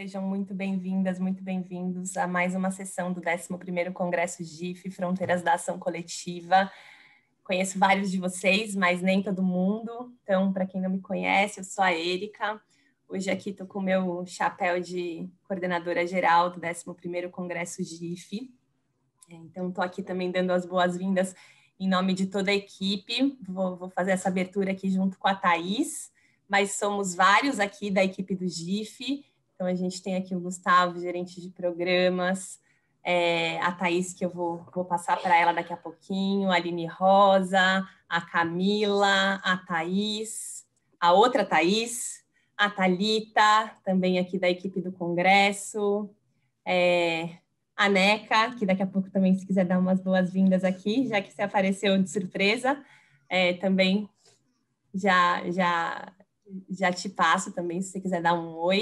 Sejam muito bem-vindas, muito bem-vindos a mais uma sessão do 11º Congresso GIF, Fronteiras da Ação Coletiva. Conheço vários de vocês, mas nem todo mundo. Então, para quem não me conhece, eu sou a Érica. Hoje aqui estou com o meu chapéu de coordenadora geral do 11º Congresso GIF. Então, estou aqui também dando as boas-vindas em nome de toda a equipe. Vou fazer essa abertura aqui junto com a Thaís, mas somos vários aqui da equipe do GIF. Então, a gente tem aqui o Gustavo, gerente de programas, a Thaís, que eu vou passar para ela daqui a pouquinho, a Aline Rosa, a Camila, a Thaís, a outra Thaís, a Thalita, também aqui da equipe do Congresso, a Neca, que daqui a pouco também, se quiser dar umas boas-vindas aqui, já que você apareceu de surpresa, também já te passo também, se você quiser dar um oi.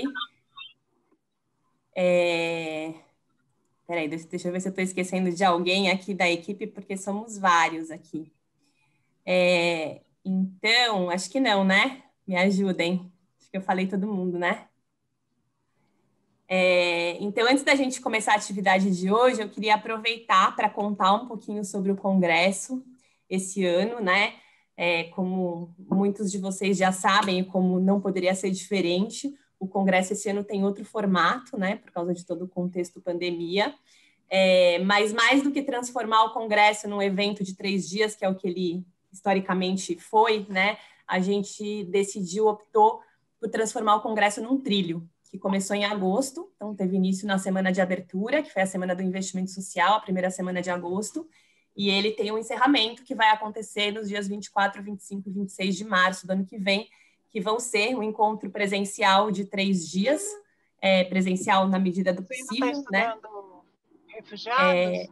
Peraí, deixa eu ver se eu estou esquecendo de alguém aqui da equipe, porque somos vários aqui. Então, acho que não, né? Me ajudem. Acho que eu falei todo mundo, né? Então, antes da gente começar a atividade de hoje, eu queria aproveitar para contar um pouquinho sobre o Congresso esse ano, né? Como muitos de vocês já sabem, como não poderia ser diferente, o Congresso esse ano tem outro formato, né? Por causa de todo o contexto pandemia. Mas mais do que transformar o Congresso num evento de 3 dias, que é o que ele historicamente foi, né? A gente optou por transformar o Congresso num trilho, que começou em agosto, então teve início na semana de abertura, que foi a Semana do Investimento Social, a primeira semana de agosto, e ele tem um encerramento que vai acontecer nos dias 24, 25 e 26 de março do ano que vem, que vão ser um encontro presencial de 3 dias, presencial na medida do possível, né? Refugiados?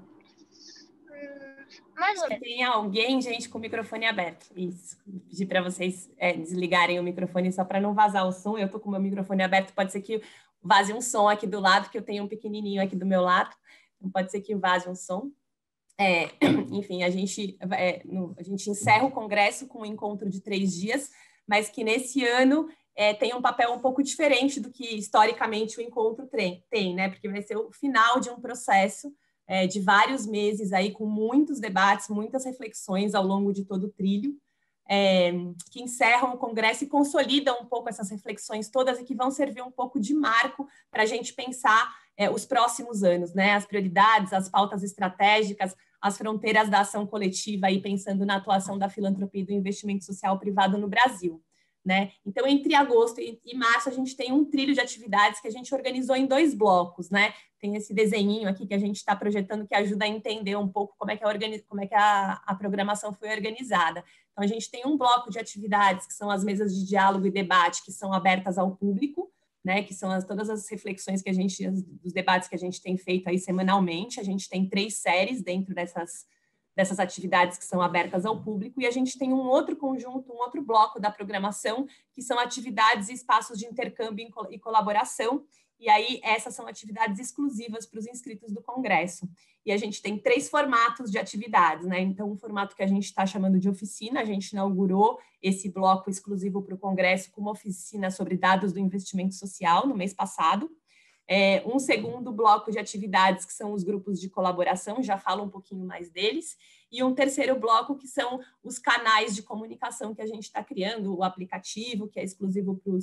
Se tem alguém, gente, com o microfone aberto. Isso. Pedir para vocês desligarem o microfone só para não vazar o som. Eu estou com o meu microfone aberto, pode ser que vaze um som aqui do lado, que eu tenho um pequenininho aqui do meu lado. Então, pode ser que vaze um som. Enfim, a gente encerra o Congresso com um encontro de 3 dias, mas que nesse ano tem um papel um pouco diferente do que historicamente o encontro tem, né? Porque vai ser o final de um processo de vários meses aí, com muitos debates, muitas reflexões ao longo de todo o trilho, que encerram o Congresso e consolidam um pouco essas reflexões todas e que vão servir um pouco de marco para a gente pensar os próximos anos, né? As prioridades, as pautas estratégicas, as fronteiras da ação coletiva, aí pensando na atuação da filantropia e do investimento social privado no Brasil, né? Então, entre agosto e março, a gente tem um trilho de atividades que a gente organizou em 2 blocos, né? Tem esse desenhinho aqui que a gente está projetando que ajuda a entender um pouco como é que a programação foi organizada. Então, a gente tem um bloco de atividades que são as mesas de diálogo e debate, que são abertas ao público, né, que são todas as reflexões que os debates que a gente tem feito aí semanalmente. A gente tem 3 séries dentro dessas atividades que são abertas ao público, e a gente tem um outro conjunto, um outro bloco da programação, que são atividades e espaços de intercâmbio e colaboração, e aí essas são atividades exclusivas para os inscritos do Congresso. E a gente tem 3 formatos de atividades, né? Então, um formato que a gente está chamando de oficina, a gente inaugurou esse bloco exclusivo para o Congresso com uma oficina sobre dados do investimento social no mês passado. Um segundo bloco de atividades, que são os grupos de colaboração, já falo um pouquinho mais deles, e um terceiro bloco, que são os canais de comunicação que a gente está criando, o aplicativo, que é exclusivo para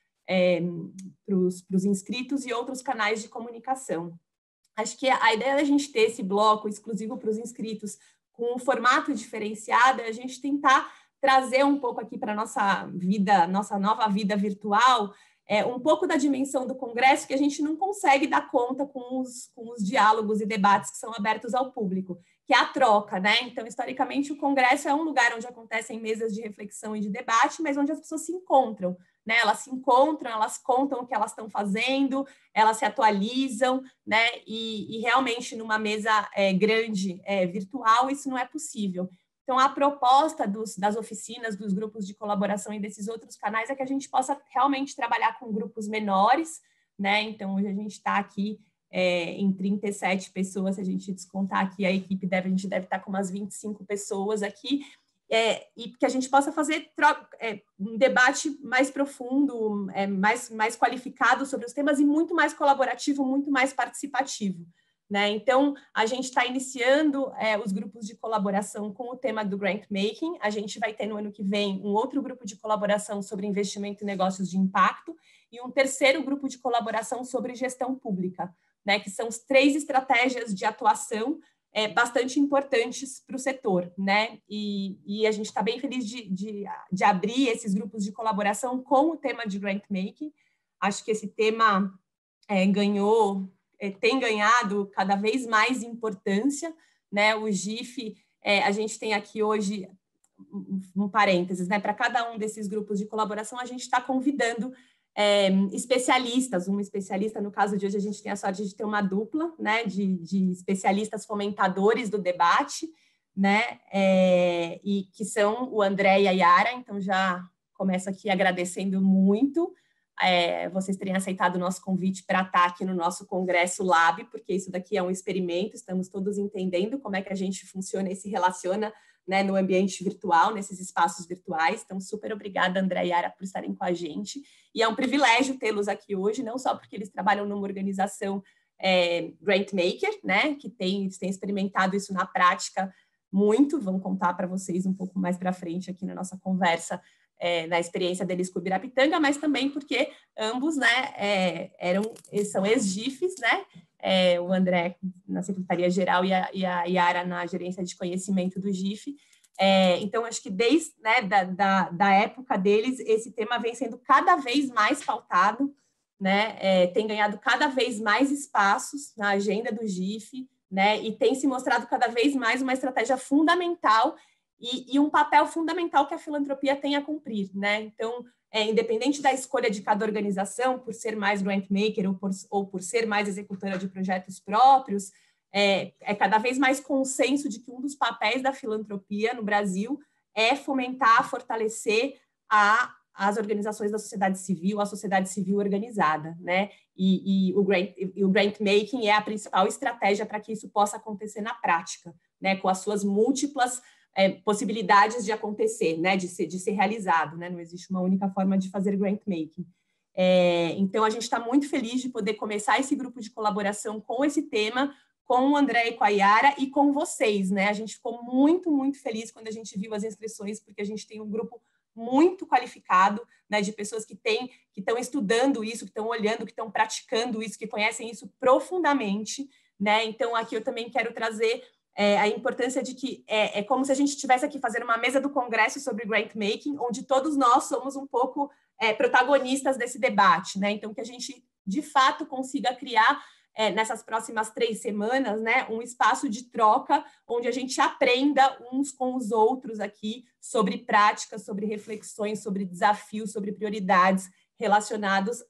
os inscritos, e outros canais de comunicação. Acho que a ideia da gente ter esse bloco exclusivo para os inscritos, com um formato diferenciado, é a gente tentar trazer um pouco aqui para a nossa nova vida virtual, um pouco da dimensão do Congresso que a gente não consegue dar conta com os diálogos e debates que são abertos ao público, que é a troca, né? Então, historicamente, o Congresso é um lugar onde acontecem mesas de reflexão e de debate, mas onde as pessoas se encontram, né? Elas se encontram, elas contam o que elas estão fazendo, elas se atualizam, né? E realmente, numa mesa grande, virtual, isso não é possível. Então, a proposta das oficinas, dos grupos de colaboração e desses outros canais é que a gente possa realmente trabalhar com grupos menores, né? Então, hoje a gente está aqui em 37 pessoas, se a gente descontar aqui a equipe, a gente deve estar com umas 25 pessoas aqui, e que a gente possa fazer um debate mais profundo, mais qualificado sobre os temas e muito mais colaborativo, muito mais participativo, né? Então, a gente está iniciando os grupos de colaboração com o tema do grant making. A gente vai ter no ano que vem um outro grupo de colaboração sobre investimento em negócios de impacto e um terceiro grupo de colaboração sobre gestão pública, né? Que são as 3 estratégias de atuação bastante importantes para o setor, né? E a gente está bem feliz de abrir esses grupos de colaboração com o tema de grant making. Acho que esse tema tem ganhado cada vez mais importância, né? O GIF, a gente tem aqui hoje um parênteses, né? Para cada um desses grupos de colaboração, a gente está convidando especialistas, um especialista, no caso de hoje a gente tem a sorte de ter uma dupla, né, de especialistas fomentadores do debate, né, e que são o André e a Yara. Então já começo aqui agradecendo muito vocês terem aceitado o nosso convite para estar aqui no nosso Congresso Lab, porque isso daqui é um experimento, estamos todos entendendo como é que a gente funciona e se relaciona, né, no ambiente virtual, nesses espaços virtuais. Então, super obrigada, André e Yara, por estarem com a gente. E é um privilégio tê-los aqui hoje, não só porque eles trabalham numa organização grant maker, né, que tem experimentado isso na prática muito. Vão contar para vocês um pouco mais para frente aqui na nossa conversa, na experiência deles com o Ibirapitanga, mas também porque ambos, né, são ex-GIFs, né, o André na Secretaria-Geral e a Yara na Gerência de Conhecimento do GIF. Então, acho que desde, né, da época deles, esse tema vem sendo cada vez mais pautado, né, tem ganhado cada vez mais espaços na agenda do GIF, né, e tem se mostrado cada vez mais uma estratégia fundamental e um papel fundamental que a filantropia tem a cumprir, né? Então, independente da escolha de cada organização, por ser mais grant maker ou por ser mais executora de projetos próprios, cada vez mais consenso de que um dos papéis da filantropia no Brasil é fomentar, fortalecer as organizações da sociedade civil, a sociedade civil organizada, né? E o grant making é a principal estratégia para que isso possa acontecer na prática, né? Com as suas múltiplas possibilidades de acontecer, né, de ser realizado, né, não existe uma única forma de fazer grant making. Então, a gente está muito feliz de poder começar esse grupo de colaboração com esse tema, com o André e com a Yara e com vocês, né, a gente ficou muito, muito feliz quando a gente viu as inscrições, porque a gente tem um grupo muito qualificado, né, de pessoas que estão estudando isso, que estão olhando, que estão praticando isso, que conhecem isso profundamente, né, então aqui eu também quero trazer a importância de que é como se a gente estivesse aqui fazendo uma mesa do Congresso sobre grant making, onde todos nós somos um pouco protagonistas desse debate, né? Então, que a gente, de fato, consiga criar, nessas próximas 3 semanas, né, um espaço de troca, onde a gente aprenda uns com os outros aqui sobre práticas, sobre reflexões, sobre desafios, sobre prioridades relacionados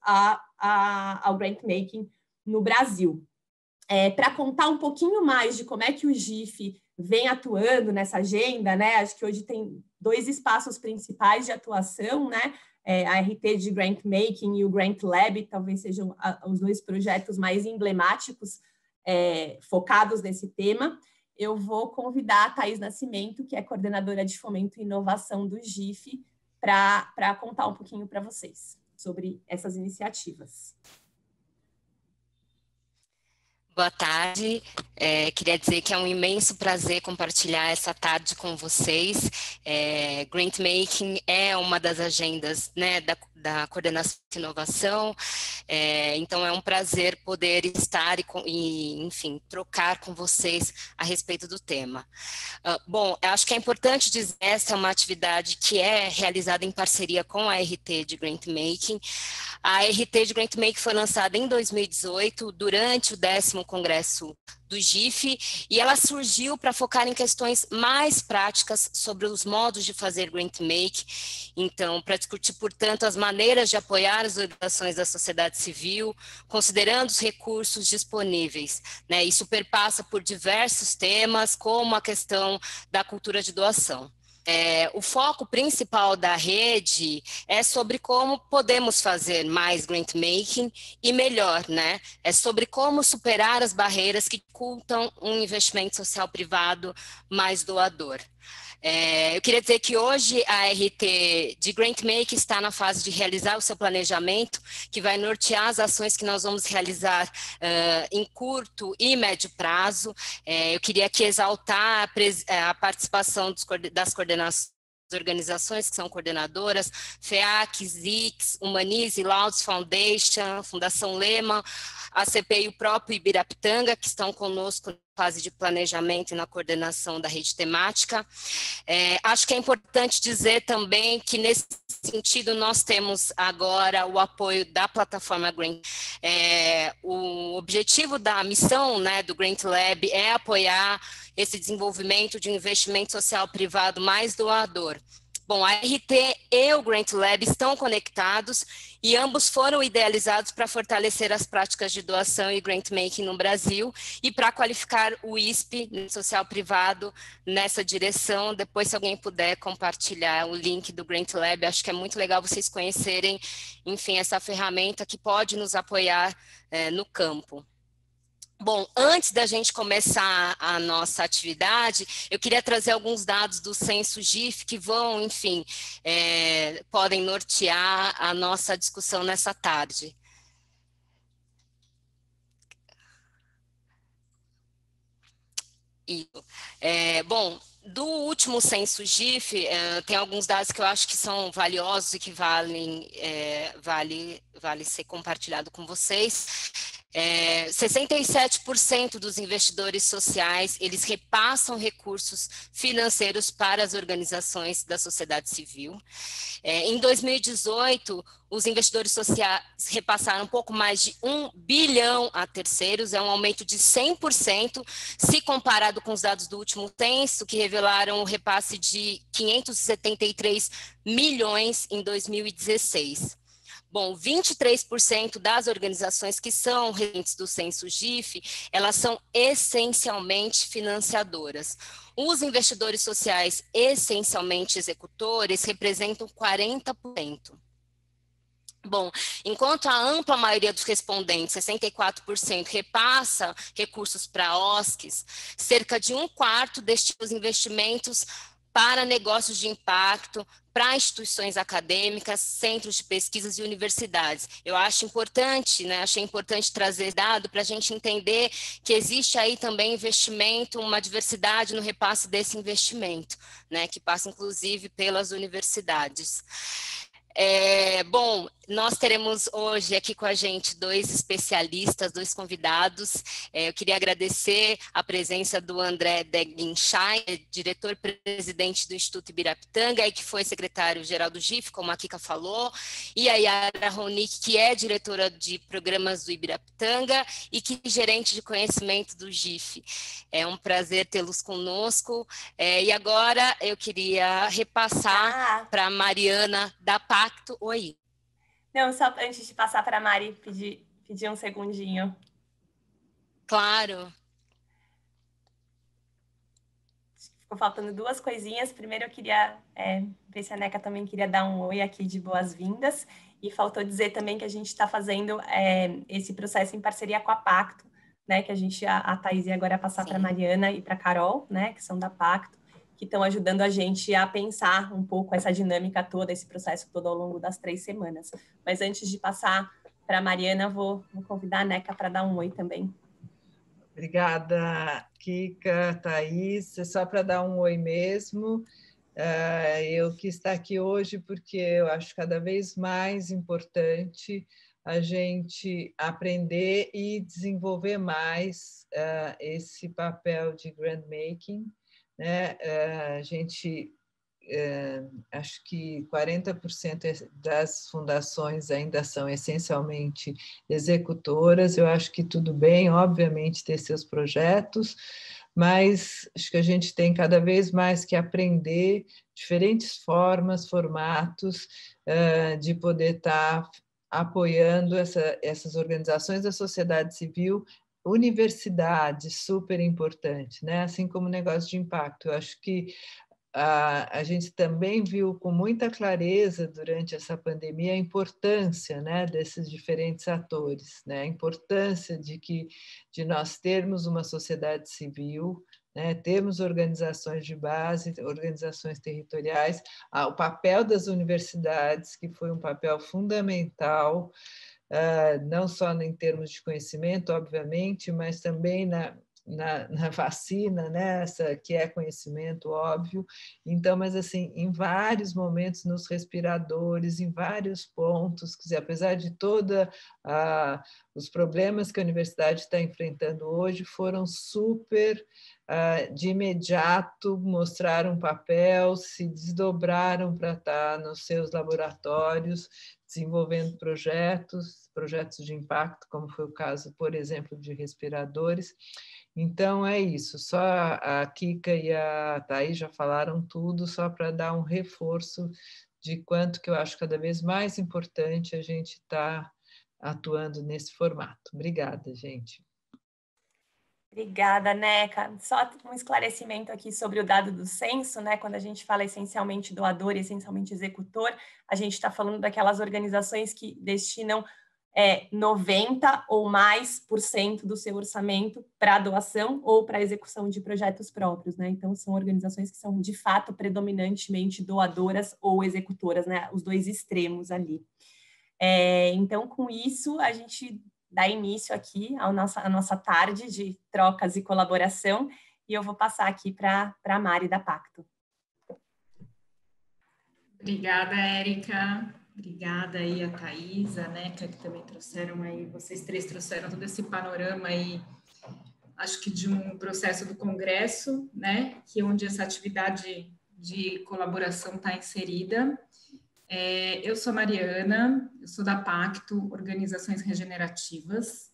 ao grant making no Brasil. Para contar um pouquinho mais de como é que o GIF vem atuando nessa agenda, né? Acho que hoje tem 2 espaços principais de atuação, né? A RT de Grant Making e o Grant Lab, talvez sejam os 2 projetos mais emblemáticos focados nesse tema. Eu vou convidar a Thaís Nascimento, que é coordenadora de Fomento e Inovação do GIF, para contar um pouquinho para vocês sobre essas iniciativas. Boa tarde, queria dizer que é um imenso prazer compartilhar essa tarde com vocês. Grant Making é uma das agendas, né, da coordenação de inovação, então é um prazer poder estar e, enfim, trocar com vocês a respeito do tema. Bom, acho que é importante dizer que essa é uma atividade que é realizada em parceria com a RT de Grant Making. A RT de Grant Making foi lançada em 2018, durante o 10º Congresso do GIF, e ela surgiu para focar em questões mais práticas sobre os modos de fazer Grant Making, então, para discutir, portanto, as maneiras de apoiar as organizações da sociedade civil, considerando os recursos disponíveis, né? Isso perpassa por diversos temas, como a questão da cultura de doação. O foco principal da rede é sobre como podemos fazer mais grant making e melhor, né? É sobre como superar as barreiras que dificultam um investimento social privado mais doador. Eu queria dizer que hoje a RT de Grantmaking está na fase de realizar o seu planejamento, que vai nortear as ações que nós vamos realizar em curto e médio prazo. Eu queria aqui exaltar a participação das coordenações, organizações que são coordenadoras, FEAC, ZICS, Humanize, Laudes Foundation, Fundação Lehman, a CPI e o próprio Ibirapitanga, que estão conosco na fase de planejamento e na coordenação da rede temática. Acho que é importante dizer também que, nesse sentido, nós temos agora o apoio da plataforma Grant. O objetivo da missão, né, do Grant Lab é apoiar esse desenvolvimento de um investimento social privado mais doador. Bom, a RT e o Grant Lab estão conectados e ambos foram idealizados para fortalecer as práticas de doação e grant-making no Brasil e para qualificar o ISP social privado nessa direção. Depois, se alguém puder compartilhar o link do Grant Lab, acho que é muito legal vocês conhecerem, enfim, essa ferramenta que pode nos apoiar no campo. Bom, antes da gente começar a nossa atividade, eu queria trazer alguns dados do Censo GIF que vão, enfim, podem nortear a nossa discussão nessa tarde. Bom, do último Censo GIF, tem alguns dados que eu acho que são valiosos e que vale ser compartilhado com vocês. 67% dos investidores sociais, eles repassam recursos financeiros para as organizações da sociedade civil. Em 2018, os investidores sociais repassaram um pouco mais de 1 bilhão a terceiros, é um aumento de 100%, se comparado com os dados do último censo, que revelaram o repasse de 573 milhões em 2016. Bom, 23% das organizações que são residentes do Censo GIF, elas são essencialmente financiadoras. Os investidores sociais essencialmente executores representam 40%. Bom, enquanto a ampla maioria dos respondentes, 64%, repassa recursos para OSCs, cerca de 1/4 destina os investimentos para negócios de impacto, para instituições acadêmicas, centros de pesquisas e universidades. Eu acho importante, né, achei importante trazer dado para a gente entender que existe aí também investimento, uma diversidade no repasse desse investimento, né, que passa inclusive pelas universidades. Bom, nós teremos hoje aqui com a gente 2 especialistas, 2 convidados. Eu queria agradecer a presença do André Degenschein, diretor-presidente do Instituto Ibirapitanga e que foi secretário-geral do GIF, como a Kika falou, e a Yara Ronick, que é diretora de programas do Ibirapitanga e que é gerente de conhecimento do GIF. É um prazer tê-los conosco. E agora eu queria repassar para a Mariana da Pacto. Oi. Não, só antes de passar para a Mari, pedir um segundinho. Claro. Ficou faltando 2 coisinhas. Primeiro, eu queria ver se a Neca também queria dar um oi aqui de boas-vindas. E faltou dizer também que a gente está fazendo esse processo em parceria com a Pacto, né? Que a Thaís ia agora passar para a Mariana e para a Carol, né? Que são da Pacto, que estão ajudando a gente a pensar um pouco essa dinâmica toda, esse processo todo ao longo das 3 semanas. Mas antes de passar para a Mariana, vou convidar a Neca para dar um oi também. Obrigada, Kika, Thaís. É só para dar um oi mesmo. Eu quis estar aqui hoje porque eu acho cada vez mais importante a gente aprender e desenvolver mais esse papel de grant-making, né? A gente, acho que 40% das fundações ainda são essencialmente executoras. Eu acho que tudo bem, obviamente, ter seus projetos, mas acho que a gente tem cada vez mais que aprender diferentes formas, formatos de poder estar apoiando essas organizações da sociedade civil, universidades, super importante, né? Assim como o negócio de impacto. Eu acho que a gente também viu com muita clareza durante essa pandemia a importância, né, desses diferentes atores, né? A importância de nós termos uma sociedade civil né? Temos organizações de base, organizações territoriais, o papel das universidades, que foi um papel fundamental, não só em termos de conhecimento, obviamente, mas também na vacina, né? Essa que é conhecimento, óbvio. Então, mas assim, em vários momentos, nos respiradores, em vários pontos, quer dizer, apesar de todos os problemas que a universidade está enfrentando hoje, foram super de imediato, mostraram papel, se desdobraram para estar nos seus laboratórios, desenvolvendo projetos de impacto, como foi o caso, por exemplo, de respiradores. Então, é isso. Só a Kika e a Thaís já falaram tudo, só para dar um reforço de quanto que eu acho cada vez mais importante a gente estar atuando nesse formato. Obrigada, gente. Obrigada, Neca. Só um esclarecimento aqui sobre o dado do censo, né? Quando a gente fala essencialmente doador e essencialmente executor, a gente está falando daquelas organizações que destinam 90% ou mais do seu orçamento para doação ou para execução de projetos próprios, né? Então, são organizações que são, de fato, predominantemente doadoras ou executoras, né? Os dois extremos ali. Então, com isso, a gente dá início aqui à nossa tarde de trocas e colaboração, e eu vou passar aqui para a Mari da Pacto. Obrigada, Érica. Obrigada aí a Thaís, a Neca, que também trouxeram aí, vocês três trouxeram todo esse panorama aí, acho que de um processo do Congresso, né, que é onde essa atividade de colaboração está inserida. Eu sou a Mariana, eu sou da Pacto, Organizações Regenerativas.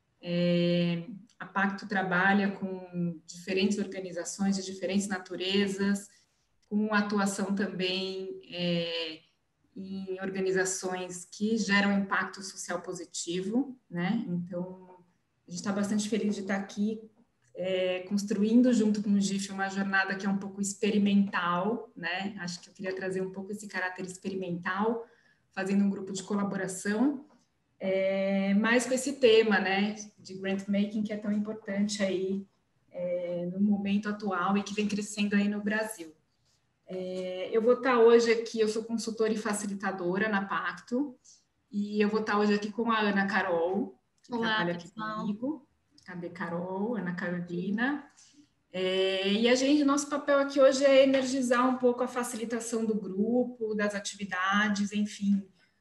A Pacto trabalha com diferentes organizações de diferentes naturezas, com atuação também em organizações que geram impacto social positivo, né? Então, a gente está bastante feliz de estar aqui construindo junto com o GIF uma jornada que é um pouco experimental, né? Acho que eu queria trazer um pouco esse caráter experimental, fazendo um grupo de colaboração, mas com esse tema, né, de grant making, que é tão importante aí no momento atual e que vem crescendo aí no Brasil. Eu vou estar hoje aqui, eu sou consultora e facilitadora na Pacto, e eu vou estar hoje aqui com a Ana Carol, que trabalha aqui comigo. Cadê Carol? Ana Carolina. E nosso papel aqui hoje é energizar um pouco a facilitação do grupo, das atividades, enfim,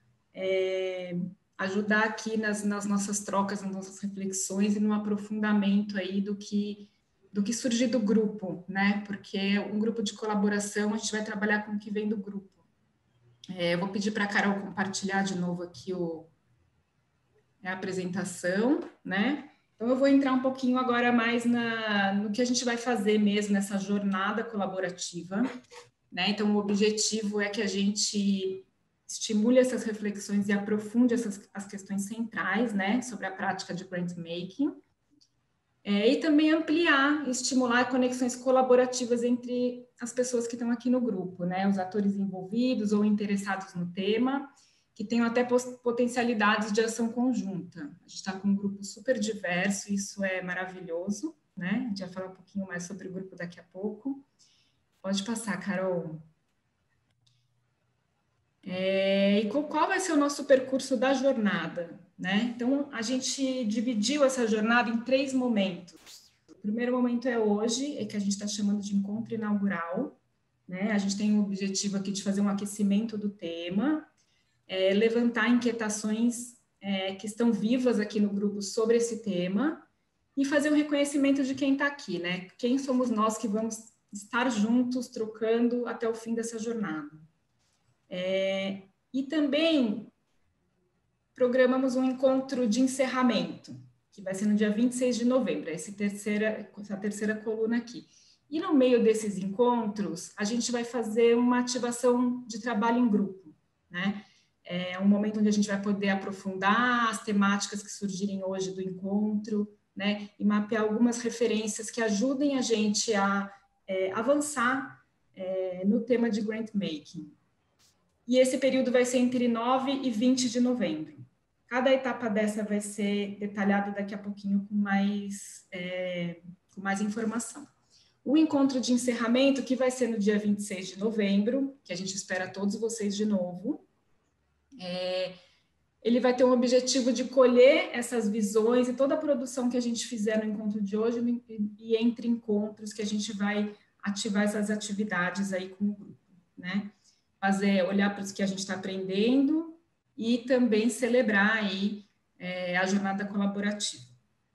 ajudar aqui nas nossas trocas, nas nossas reflexões e no aprofundamento aí do que surgir do grupo, né? Porque um grupo de colaboração, a gente vai trabalhar com o que vem do grupo. Eu vou pedir para a Carol compartilhar de novo aqui a apresentação, né? Então, eu vou entrar um pouquinho agora mais no que a gente vai fazer mesmo nessa jornada colaborativa, né? Então, o objetivo é que a gente estimule essas reflexões e aprofunde as questões centrais, né? Sobre a prática de grant making. E também ampliar, estimular conexões colaborativas entre as pessoas que estão aqui no grupo, né? Os atores envolvidos ou interessados no tema, que tenham até potencialidades de ação conjunta. A gente está com um grupo super diverso, isso é maravilhoso, né? A gente vai falar um pouquinho mais sobre o grupo daqui a pouco. Pode passar, Carol. E qual vai ser o nosso percurso da jornada, né? Então, a gente dividiu essa jornada em 3 momentos. O primeiro momento é hoje, que a gente está chamando de encontro inaugural, né? A gente tem o objetivo aqui de fazer um aquecimento do tema, levantar inquietações que estão vivas aqui no grupo sobre esse tema e fazer um reconhecimento de quem está aqui, né? Quem somos nós que vamos estar juntos, trocando até o fim dessa jornada. E também programamos um encontro de encerramento, que vai ser no dia 26 de novembro, essa terceira coluna aqui. E no meio desses encontros, a gente vai fazer uma ativação de trabalho em grupo, né? É um momento onde a gente vai poder aprofundar as temáticas que surgirem hoje do encontro, né? E mapear algumas referências que ajudem a gente a avançar no tema de grant making. E esse período vai ser entre 9 e 20 de novembro. Cada etapa dessa vai ser detalhada daqui a pouquinho com mais informação. O encontro de encerramento, que vai ser no dia 26 de novembro, que a gente espera todos vocês de novo. Ele vai ter um objetivo de colher essas visões e toda a produção que a gente fizer no encontro de hoje e entre encontros que a gente vai ativar essas atividades aí com o grupo, né? Olhar para o que a gente está aprendendo e também celebrar aí a jornada colaborativa.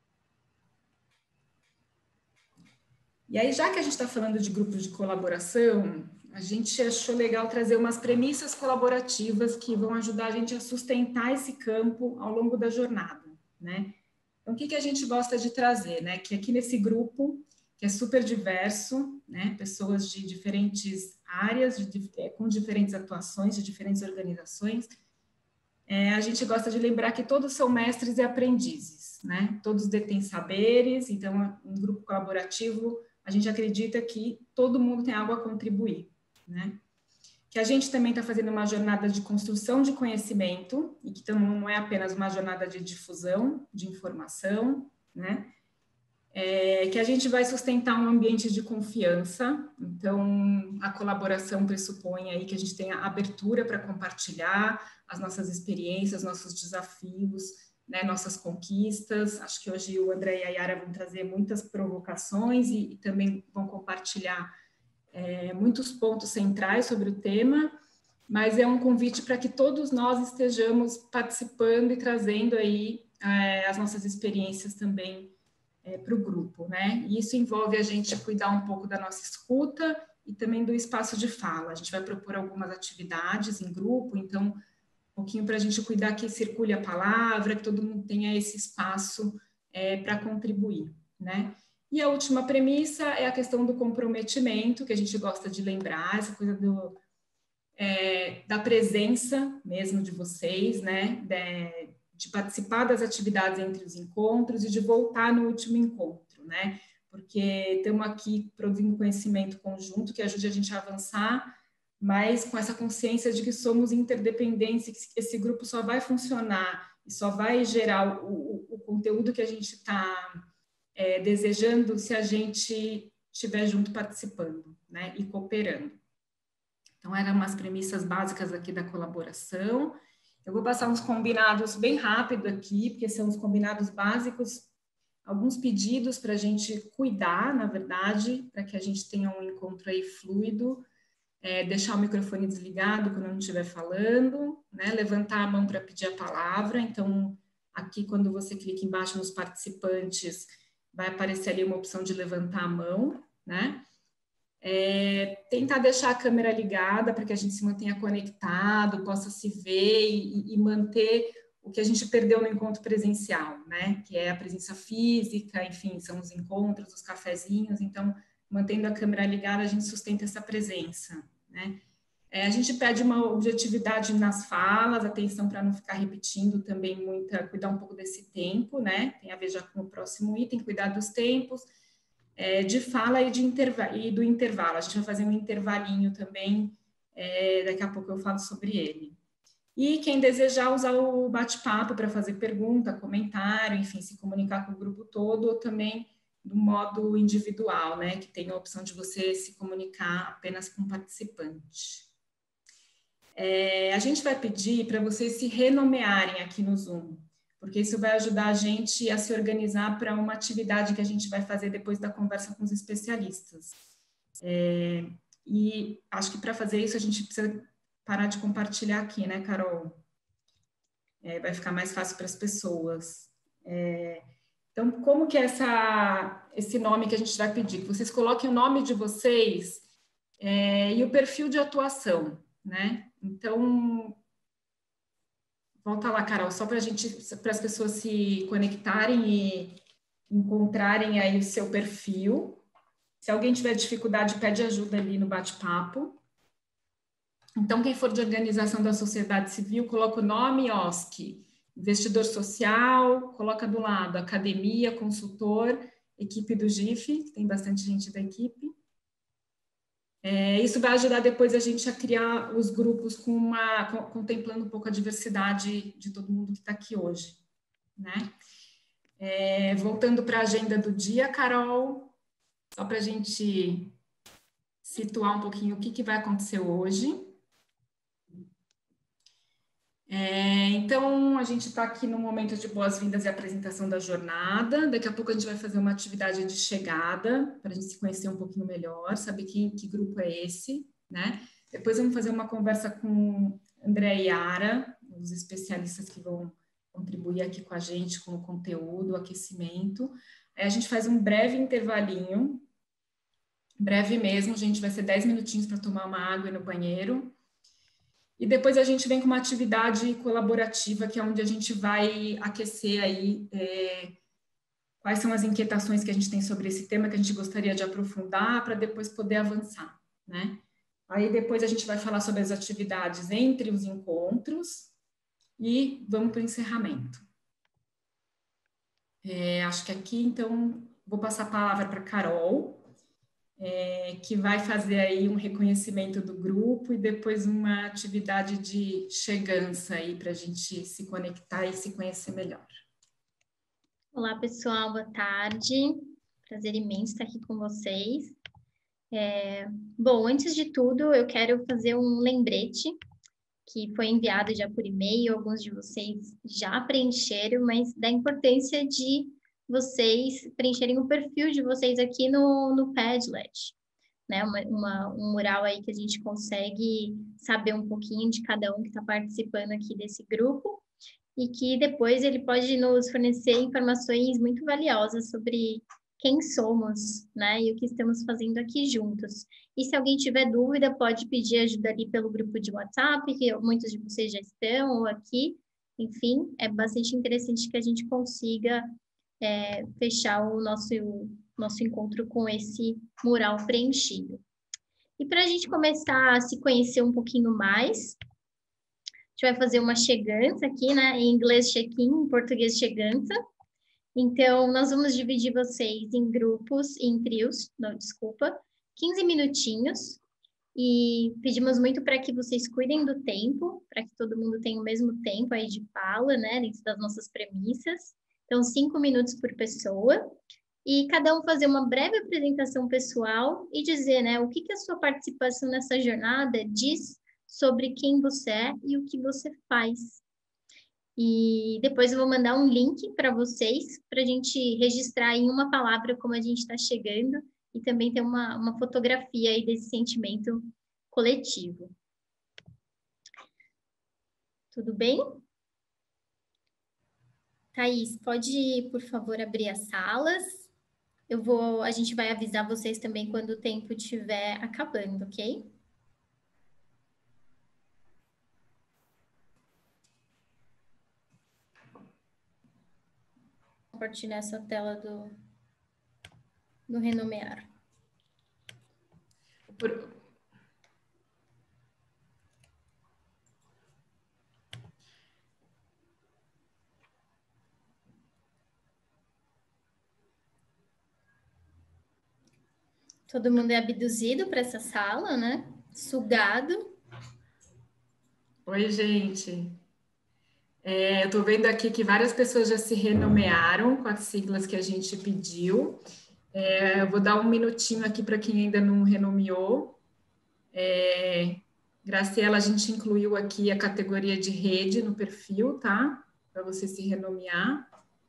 E aí, já que a gente está falando de grupos de colaboração, a gente achou legal trazer umas premissas colaborativas que vão ajudar a gente a sustentar esse campo ao longo da jornada, né? Então, o que a gente gosta de trazer, né? Que aqui nesse grupo, que é super diverso, né? Pessoas de diferentes áreas, com diferentes atuações, de diferentes organizações, a gente gosta de lembrar que todos são mestres e aprendizes, né? Todos detêm saberes, então, um grupo colaborativo, a gente acredita que todo mundo tem algo a contribuir, né? Que a gente também está fazendo uma jornada de construção de conhecimento, e que então não é apenas uma jornada de difusão de informação, né? Que a gente vai sustentar um ambiente de confiança, então a colaboração pressupõe aí que a gente tenha abertura para compartilhar as nossas experiências, nossos desafios, né, nossas conquistas. Acho que hoje o André e a Yara vão trazer muitas provocações e também vão compartilhar muitos pontos centrais sobre o tema, mas é um convite para que todos nós estejamos participando e trazendo aí as nossas experiências também para o grupo, né? E isso envolve a gente cuidar um pouco da nossa escuta e também do espaço de fala. A gente vai propor algumas atividades em grupo, então, um pouquinho para a gente cuidar que circule a palavra, que todo mundo tenha esse espaço para contribuir, né? E a última premissa é a questão do comprometimento, que a gente gosta de lembrar, essa coisa da presença mesmo de vocês, né? De participar das atividades entre os encontros e de voltar no último encontro, né? Porque estamos aqui produzindo conhecimento conjunto que ajude a gente a avançar, mas com essa consciência de que somos interdependentes, que esse grupo só vai funcionar e só vai gerar o conteúdo que a gente está desejando se a gente estiver junto participando, né? E cooperando. Então, eram umas premissas básicas aqui da colaboração. Eu vou passar uns combinados bem rápido aqui, porque são os combinados básicos, alguns pedidos para a gente cuidar, na verdade, para que a gente tenha um encontro aí fluido, deixar o microfone desligado quando não estiver falando, né? Levantar a mão para pedir a palavra. Então, aqui, quando você clica embaixo nos participantes, vai aparecer ali uma opção de levantar a mão, né? Tentar deixar a câmera ligada para que a gente se mantenha conectado, possa se ver e manter o que a gente perdeu no encontro presencial, né? Que é a presença física, enfim, são os encontros, os cafezinhos. Então, mantendo a câmera ligada, a gente sustenta essa presença, né? A gente pede uma objetividade nas falas, atenção para não ficar repetindo também cuidar um pouco desse tempo, né? Tem a ver já com o próximo item, cuidar dos tempos. De fala e do intervalo. A gente vai fazer um intervalinho também, daqui a pouco eu falo sobre ele. E quem desejar usar o bate-papo para fazer pergunta, comentário, enfim, se comunicar com o grupo todo, ou também do modo individual, né, que tem a opção de você se comunicar apenas com o participante. A gente vai pedir para vocês se renomearem aqui no Zoom, porque isso vai ajudar a gente a se organizar para uma atividade que a gente vai fazer depois da conversa com os especialistas. E acho que para fazer isso a gente precisa parar de compartilhar aqui, né, Carol? Vai ficar mais fácil para as pessoas. Então, como que é esse nome que a gente vai pedir? Que vocês coloquem o nome de vocês e o perfil de atuação, né? Então, volta lá, Carol, só para as pessoas se conectarem e encontrarem aí o seu perfil. Se alguém tiver dificuldade, pede ajuda ali no bate-papo. Então, quem for de organização da sociedade civil, coloca o nome OSC, investidor social, coloca do lado academia, consultor, equipe do GIF, tem bastante gente da equipe. Isso vai ajudar depois a gente a criar os grupos contemplando um pouco a diversidade de todo mundo que está aqui hoje, né? Voltando para a agenda do dia, Carol, só para a gente situar um pouquinho o que vai acontecer hoje. Então, a gente está aqui no momento de boas-vindas e apresentação da jornada. Daqui a pouco a gente vai fazer uma atividade de chegada, para a gente se conhecer um pouquinho melhor, saber que grupo é esse, né? Depois vamos fazer uma conversa com André e Yara, os especialistas que vão contribuir aqui com a gente com o conteúdo, o aquecimento. Aí a gente faz um breve intervalinho, breve mesmo, gente, vai ser 10 minutinhos para tomar uma água e ir no banheiro. E depois a gente vem com uma atividade colaborativa, que é onde a gente vai aquecer aí quais são as inquietações que a gente tem sobre esse tema, que a gente gostaria de aprofundar, para depois poder avançar, né? Aí depois a gente vai falar sobre as atividades entre os encontros e vamos para o encerramento. Acho que aqui, então, vou passar a palavra para a Carol, que vai fazer aí um reconhecimento do grupo e depois uma atividade de chegança aí para a gente se conectar e se conhecer melhor. Olá, pessoal, boa tarde. Prazer imenso estar aqui com vocês. Bom, antes de tudo, eu quero fazer um lembrete que foi enviado já por e-mail, alguns de vocês já preencheram, mas da importância de vocês preencherem o perfil de vocês aqui no Padlet, né? Um mural aí que a gente consegue saber um pouquinho de cada um que está participando aqui desse grupo e que depois ele pode nos fornecer informações muito valiosas sobre quem somos, né? E o que estamos fazendo aqui juntos. E se alguém tiver dúvida, pode pedir ajuda ali pelo grupo de WhatsApp, que muitos de vocês já estão, ou aqui. Enfim, é bastante interessante que a gente consiga fechar o nosso encontro com esse mural preenchido. E para a gente começar a se conhecer um pouquinho mais, a gente vai fazer uma chegança aqui, né? Em inglês check-in, em português chegança. Então, nós vamos dividir vocês em grupos, em trios, não, desculpa, 15 minutinhos. E pedimos muito para que vocês cuidem do tempo, para que todo mundo tenha o mesmo tempo aí de fala, né? Dentro das nossas premissas. Então, 5 minutos por pessoa. E cada um fazer uma breve apresentação pessoal e dizer, né? O que a sua participação nessa jornada diz sobre quem você é e o que você faz. E depois eu vou mandar um link para vocês, para a gente registrar em uma palavra como a gente está chegando e também ter uma fotografia aí desse sentimento coletivo. Tudo bem? Thaís, pode, por favor, abrir as salas? A gente vai avisar vocês também quando o tempo estiver acabando, ok? Compartilhar essa tela do renomear. Todo mundo é abduzido para essa sala, né? Sugado. Oi, gente. Eu estou vendo aqui que várias pessoas já se renomearam com as siglas que a gente pediu. Eu vou dar um minutinho aqui para quem ainda não renomeou. Graciela, a gente incluiu aqui a categoria de rede no perfil, tá? Para você se renomear.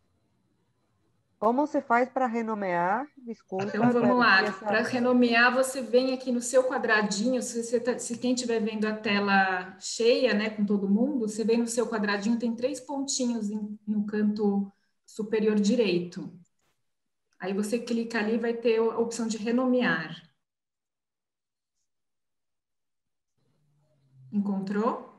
Como se faz para renomear? Desculpa. Então, vamos lá. Para renomear, você vem aqui no seu quadradinho. Se quem estiver vendo a tela cheia, né, com todo mundo, você vem no seu quadradinho, tem 3 pontinhos no canto superior direito. Aí você clica ali, vai ter a opção de renomear. Encontrou?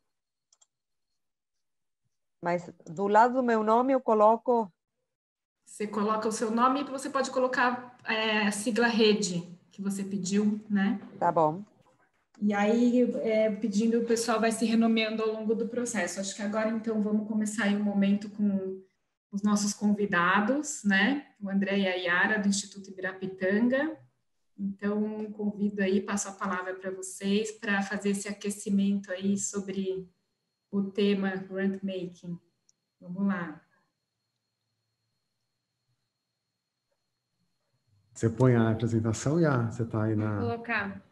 Mas do lado do meu nome eu coloco... Você coloca o seu nome e você pode colocar a sigla rede que você pediu, né? Tá bom. E aí, pedindo, o pessoal vai se renomeando ao longo do processo. Acho que agora, então, vamos começar aí um momento com os nossos convidados, né? O André e a Yara, do Instituto Ibirapitanga. Então, convido aí, passo a palavra para vocês para fazer esse aquecimento aí sobre o tema Grant Making. Vamos lá. Você põe a apresentação e você está aí na... Vou colocar.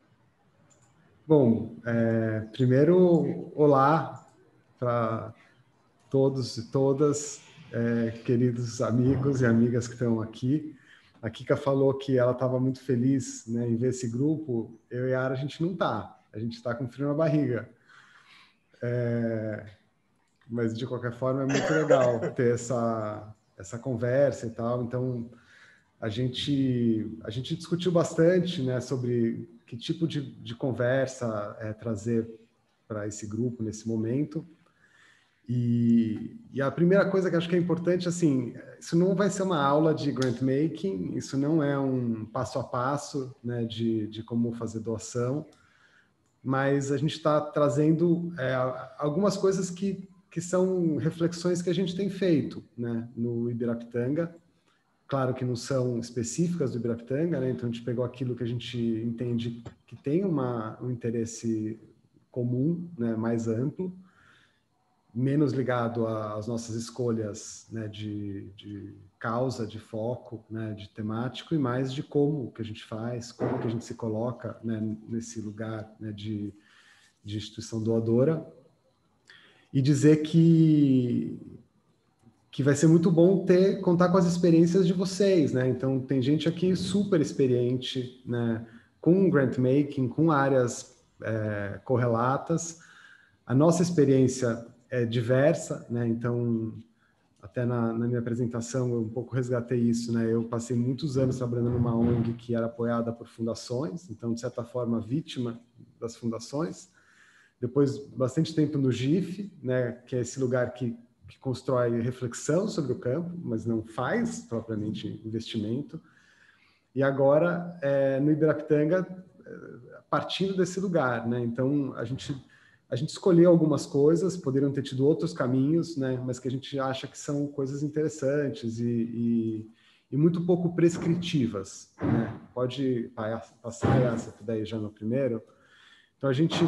Bom, primeiro, olá para todos e todas, queridos amigos e amigas que estão aqui. A Kika falou que ela estava muito feliz, né, em ver esse grupo. Eu e a Ara, a gente não está. A gente está com frio na barriga. Mas, de qualquer forma, é muito legal ter essa conversa e tal. Então, a gente discutiu bastante, né, sobre que tipo de conversa trazer para esse grupo nesse momento. E a primeira coisa que acho que é importante, assim, isso não vai ser uma aula de grant making, isso não é um passo a passo, né, de como fazer doação, mas a gente está trazendo algumas coisas que são reflexões que a gente tem feito, né, no Ibirapitanga. Claro que não são específicas do Ibirapitanga, né, então a gente pegou aquilo que a gente entende que tem um interesse comum, né, mais amplo, menos ligado às nossas escolhas, né, de causa, de foco, né, de temático, e mais de como que a gente faz, como que a gente se coloca, né, nesse lugar, né, de instituição doadora. E dizer que vai ser muito bom contar com as experiências de vocês, né? Então, tem gente aqui super experiente, né, com grant making, com áreas correlatas. A nossa experiência é diversa, né? Então, até na minha apresentação eu um pouco resgatei isso, né? Eu passei muitos anos trabalhando numa ONG que era apoiada por fundações, então, de certa forma, vítima das fundações. Depois, bastante tempo no GIF, né? Que é esse lugar que constrói reflexão sobre o campo, mas não faz propriamente investimento. E agora, no Ibirapitanga, partindo desse lugar, né? Então, a gente escolheu algumas coisas, poderiam ter tido outros caminhos, né? Mas que a gente acha que são coisas interessantes e muito pouco prescritivas, né? Pode passar essa daí já no primeiro. Então, a gente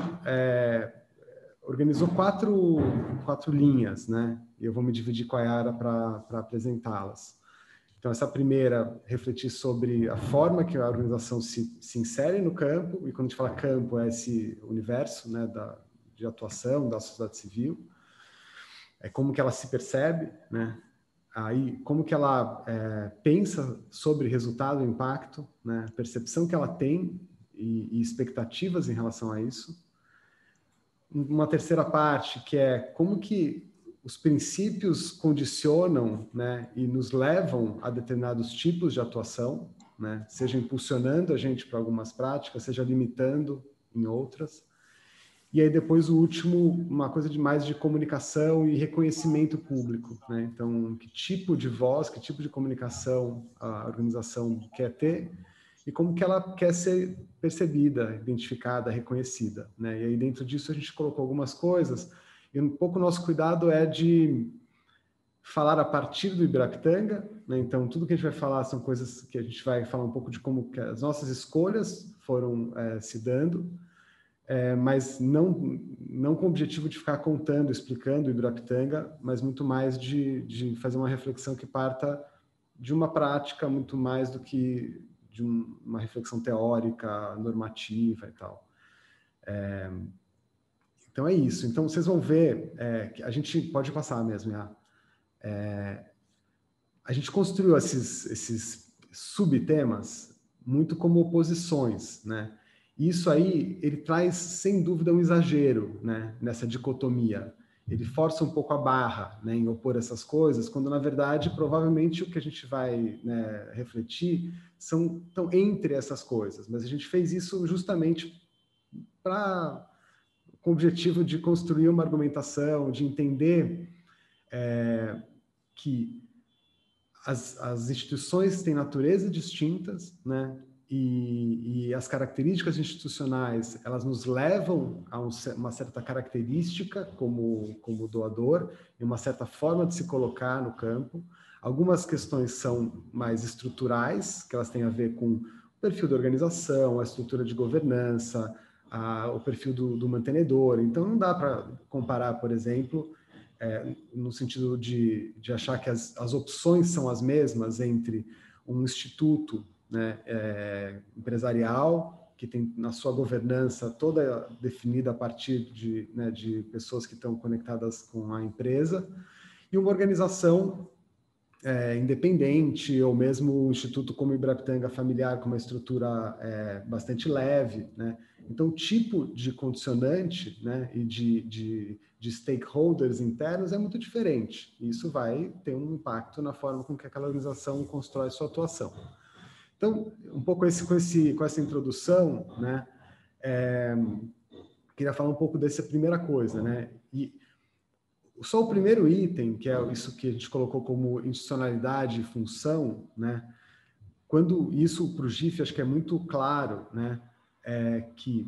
organizou quatro linhas, né? E eu vou me dividir com a Yara para apresentá-las. Então, essa primeira, refletir sobre a forma que a organização se insere no campo, e quando a gente fala campo, é esse universo, né, de atuação da sociedade civil, como que ela se percebe, né? Aí, como que ela pensa sobre resultado e impacto, né? Percepção que ela tem e expectativas em relação a isso. Uma terceira parte, que é como que os princípios condicionam, né, e nos levam a determinados tipos de atuação, né, seja impulsionando a gente para algumas práticas, seja limitando em outras. E aí depois o último, uma coisa mais de comunicação e reconhecimento público, né? Então, que tipo de voz, que tipo de comunicação a organização quer ter e como que ela quer ser percebida, identificada, reconhecida, né? E aí dentro disso a gente colocou algumas coisas, e um pouco o nosso cuidado é de falar a partir do Ibirapitanga, né? Então tudo que a gente vai falar são coisas que a gente vai falar um pouco de como que as nossas escolhas foram se dando, mas não com o objetivo de ficar contando, explicando o Ibirapitanga, mas muito mais de fazer uma reflexão que parta de uma prática muito mais do que de uma reflexão teórica, normativa e tal. Então é isso. Então vocês vão ver, que a gente pode passar mesmo, a gente construiu esses subtemas muito como oposições, né? E isso aí, ele traz, sem dúvida, um exagero, né, nessa dicotomia. Ele força um pouco a barra, né, em opor essas coisas, quando, na verdade, provavelmente o que a gente vai, né, refletir estão entre essas coisas. Mas a gente fez isso justamente com o objetivo de construir uma argumentação, de entender que as instituições têm naturezas distintas, né? E as características institucionais, elas nos levam a uma certa característica como doador e uma certa forma de se colocar no campo. Algumas questões são mais estruturais, que elas têm a ver com o perfil da organização, a estrutura de governança, o perfil do mantenedor. Então, não dá para comparar, por exemplo, no sentido de achar que as opções são as mesmas entre um instituto né, empresarial, que tem na sua governança toda definida a partir de, né, de pessoas que estão conectadas com a empresa, e uma organização independente, ou mesmo um instituto como o Ibirapitanga Familiar, com uma estrutura bastante leve, né? Então, o tipo de condicionante, né, e de stakeholders internos é muito diferente. E isso vai ter um impacto na forma com que aquela organização constrói sua atuação. Então, um pouco com essa introdução, né, queria falar um pouco dessa primeira coisa, né? E só o primeiro item, que é isso que a gente colocou como institucionalidade e função, né? Quando isso para o GIF, acho que é muito claro, né? Que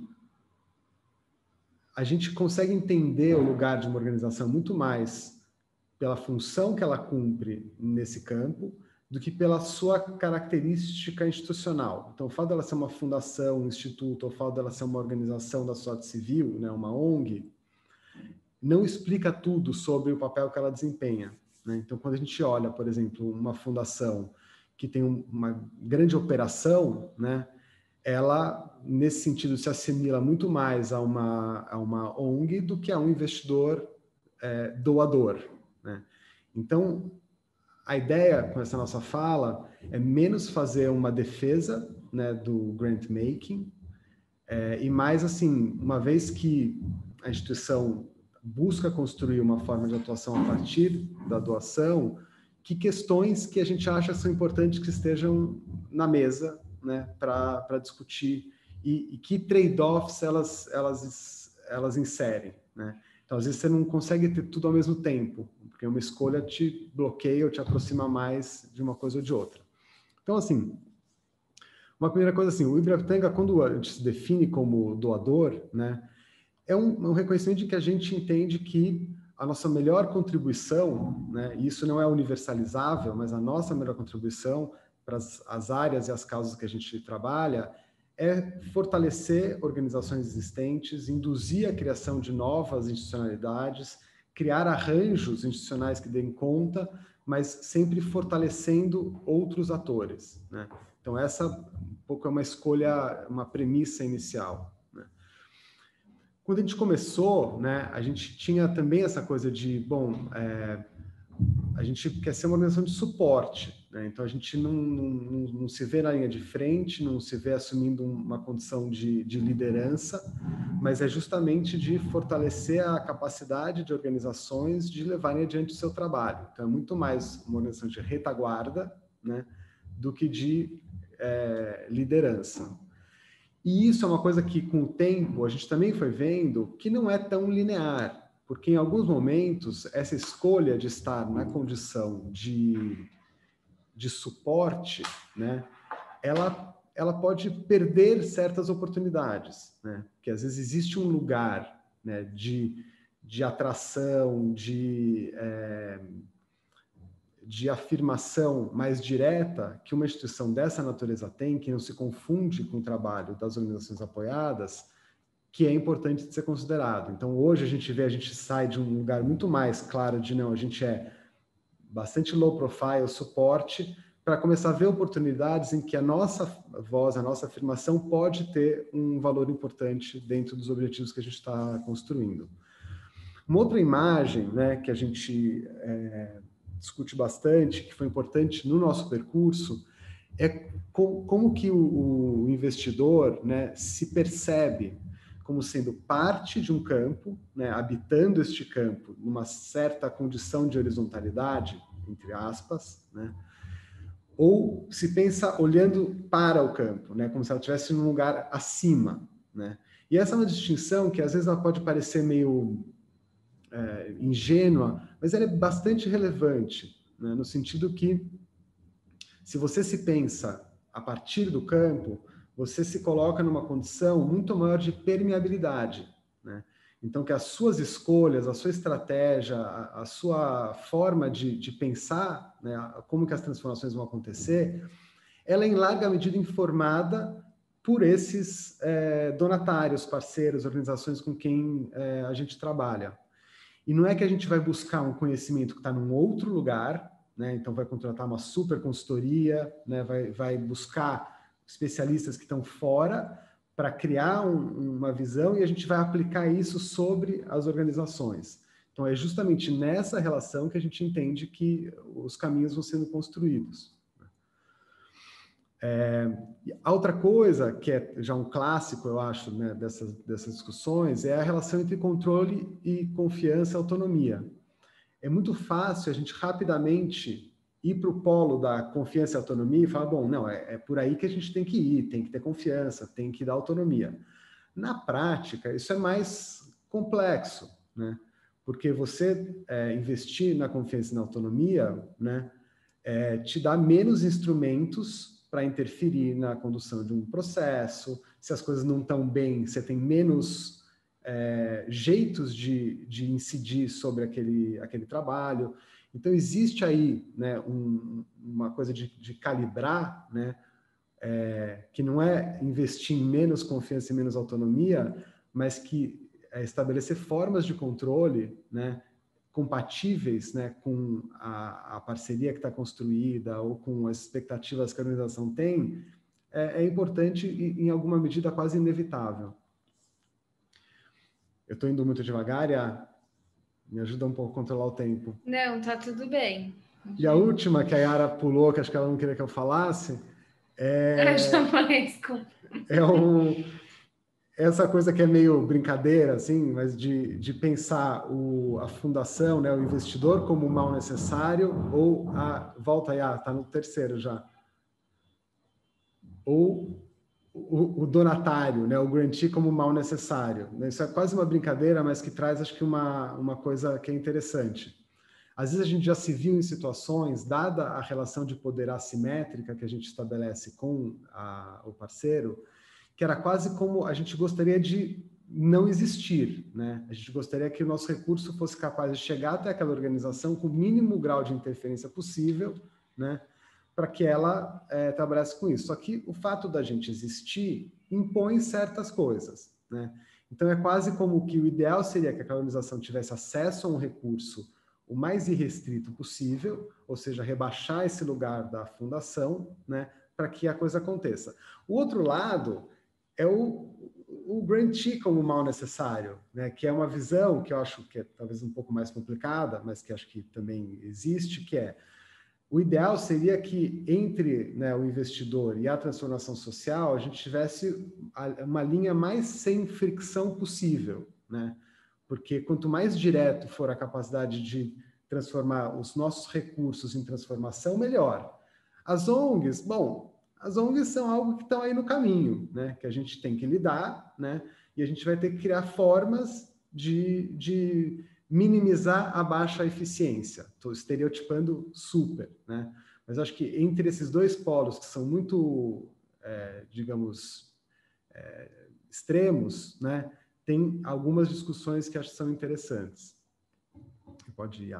a gente consegue entender o lugar de uma organização muito mais pela função que ela cumpre nesse campo do que pela sua característica institucional. Então, o fato dela ser uma fundação, um instituto, ou o fato dela ser uma organização da sociedade civil, né? Uma ONG, não explica tudo sobre o papel que ela desempenha, né? Então, quando a gente olha, por exemplo, uma fundação que tem uma grande operação, né, ela, nesse sentido, se assimila muito mais a uma ONG do que a um investidor doador, né? Então, a ideia com essa nossa fala é menos fazer uma defesa, né, do grant making, e mais, assim, uma vez que a instituição busca construir uma forma de atuação a partir da doação, que questões que a gente acha são importantes que estejam na mesa, né, para discutir, e que trade-offs elas inserem, né? Então, às vezes, você não consegue ter tudo ao mesmo tempo, porque uma escolha te bloqueia ou te aproxima mais de uma coisa ou de outra. Então, assim, uma primeira coisa, assim, o Ibirapitanga, quando a gente se define como doador, né, é um reconhecimento de que a gente entende que a nossa melhor contribuição, né, e isso não é universalizável, mas a nossa melhor contribuição para as áreas e as causas que a gente trabalha é fortalecer organizações existentes, induzir a criação de novas institucionalidades, criar arranjos institucionais que deem conta, mas sempre fortalecendo outros atores, né? Então, essa um pouco é uma escolha, uma premissa inicial, né? Quando a gente começou, né, a gente tinha também essa coisa de, bom, a gente quer ser uma organização de suporte, né? Então, a gente não se vê na linha de frente, não se vê assumindo uma condição de liderança, mas é justamente de fortalecer a capacidade de organizações de levarem adiante o seu trabalho. Então, é muito mais uma organização de retaguarda, né, do que de liderança. E isso é uma coisa que, com o tempo, a gente também foi vendo que não é tão linear, porque em alguns momentos essa escolha de estar na condição de suporte, né, ela pode perder certas oportunidades, né? Porque às vezes existe um lugar, né, de atração, de afirmação mais direta que uma instituição dessa natureza tem, que não se confunde com o trabalho das organizações apoiadas, que é importante de ser considerado. Então, hoje a gente sai de um lugar muito mais claro de, não, a gente é bastante low profile, suporte, para começar a ver oportunidades em que a nossa voz, a nossa afirmação pode ter um valor importante dentro dos objetivos que a gente está construindo. Uma outra imagem, né, que a gente discute bastante, que foi importante no nosso percurso, é como que o investidor, né, se percebe como sendo parte de um campo, né, habitando este campo numa certa condição de horizontalidade, entre aspas, né, ou se pensa olhando para o campo, né, como se ela estivesse num lugar acima, né? E essa é uma distinção que às vezes ela pode parecer meio ingênua, mas ela é bastante relevante, né, no sentido que, se você se pensa a partir do campo, você se coloca numa condição muito maior de permeabilidade, né? Então, que as suas escolhas, a sua estratégia, a sua forma de pensar, né, como que as transformações vão acontecer, ela é em larga medida informada por esses donatários, parceiros, organizações com quem a gente trabalha. E não é que a gente vai buscar um conhecimento que está num outro lugar, né? Então vai contratar uma super consultoria, né? Vai buscar especialistas que estão fora para criar uma visão e a gente vai aplicar isso sobre as organizações. Então é justamente nessa relação que a gente entende que os caminhos vão sendo construídos. A outra coisa, que é já um clássico, eu acho, né, dessas discussões, é a relação entre controle e confiança e autonomia. É muito fácil a gente rapidamente ir para o polo da confiança e autonomia e falar, bom, não, é por aí que a gente tem que ir, tem que ter confiança, tem que dar autonomia. Na prática, isso é mais complexo, né? Porque você investir na confiança e na autonomia, né, te dá menos instrumentos para interferir na condução de um processo. Se as coisas não estão bem, você tem menos jeitos de incidir sobre aquele trabalho. Então, existe aí, né, uma coisa de calibrar, né, que não é investir em menos confiança e menos autonomia, mas que estabelecer formas de controle, né, compatíveis, né, com a parceria que está construída ou com as expectativas que a organização tem, é importante e, em alguma medida, quase inevitável. Eu estou indo muito devagar, me ajuda um pouco a controlar o tempo. Não, tá tudo bem. E a última, que a Yara pulou, que acho que ela não queria que eu falasse, Eu já falei, desculpa. Essa coisa que é meio brincadeira, assim, mas de pensar a fundação, né, o investidor como um mal necessário, ou volta aí, tá no terceiro já, ou o donatário, né, o grantee como mal necessário. Isso é quase uma brincadeira, mas que traz, acho que, uma coisa que é interessante. Às vezes a gente já se viu em situações, dada a relação de poder assimétrica que a gente estabelece com o parceiro, que era quase como a gente gostaria de não existir, né? A gente gostaria que o nosso recurso fosse capaz de chegar até aquela organização com o mínimo grau de interferência possível, né? Para que ela trabalhasse com isso. Só que o fato da gente existir impõe certas coisas, né? Então é quase como que o ideal seria que aquela organização tivesse acesso a um recurso o mais irrestrito possível, ou seja, rebaixar esse lugar da fundação, né? Para que a coisa aconteça. O outro lado é o grantee como mal necessário, né? Que é uma visão que eu acho que é talvez um pouco mais complicada, mas que acho que também existe, que é o ideal seria que entre, né, o investidor e a transformação social a gente tivesse uma linha mais sem fricção possível, né? Porque quanto mais direto for a capacidade de transformar os nossos recursos em transformação, melhor. As ONGs, bom, as ONGs são algo que estão aí no caminho, né? Que a gente tem que lidar, né? E a gente vai ter que criar formas de minimizar a baixa eficiência. Estou estereotipando super, né? Mas acho que entre esses dois polos que são muito, digamos, extremos, né? Tem algumas discussões que acho que são interessantes. Pode ir.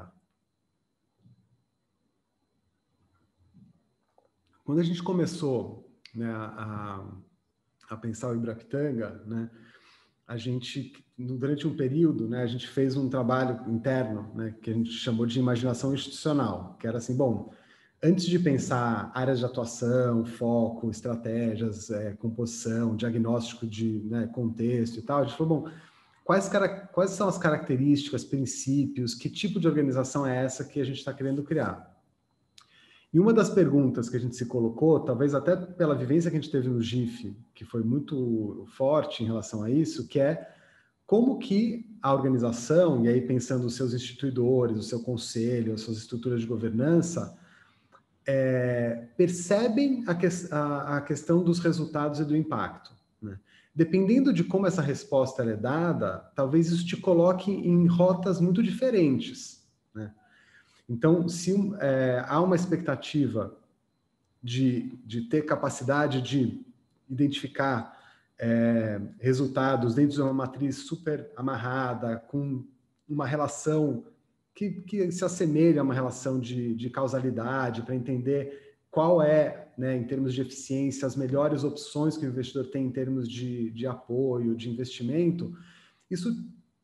Quando a gente começou, né, a pensar o Ibirapitanga, né, a gente, durante um período, né, a gente fez um trabalho interno, né, que a gente chamou de imaginação institucional, que era assim, bom, antes de pensar áreas de atuação, foco, estratégias, composição, diagnóstico de, né, contexto e tal, a gente falou, bom, quais são as características, princípios, que tipo de organização é essa que a gente está querendo criar? E uma das perguntas que a gente se colocou, talvez até pela vivência que a gente teve no GIF, que foi muito forte em relação a isso, que é como que a organização, e aí pensando os seus instituidores, o seu conselho, as suas estruturas de governança, percebem a questão dos resultados e do impacto, né? Dependendo de como essa resposta é dada, talvez isso te coloque em rotas muito diferentes, né? Então, se há uma expectativa de ter capacidade de identificar resultados dentro de uma matriz super amarrada, com uma relação que se assemelha a uma relação de causalidade, para entender qual é, né, em termos de eficiência, as melhores opções que o investidor tem em termos de apoio, de investimento, isso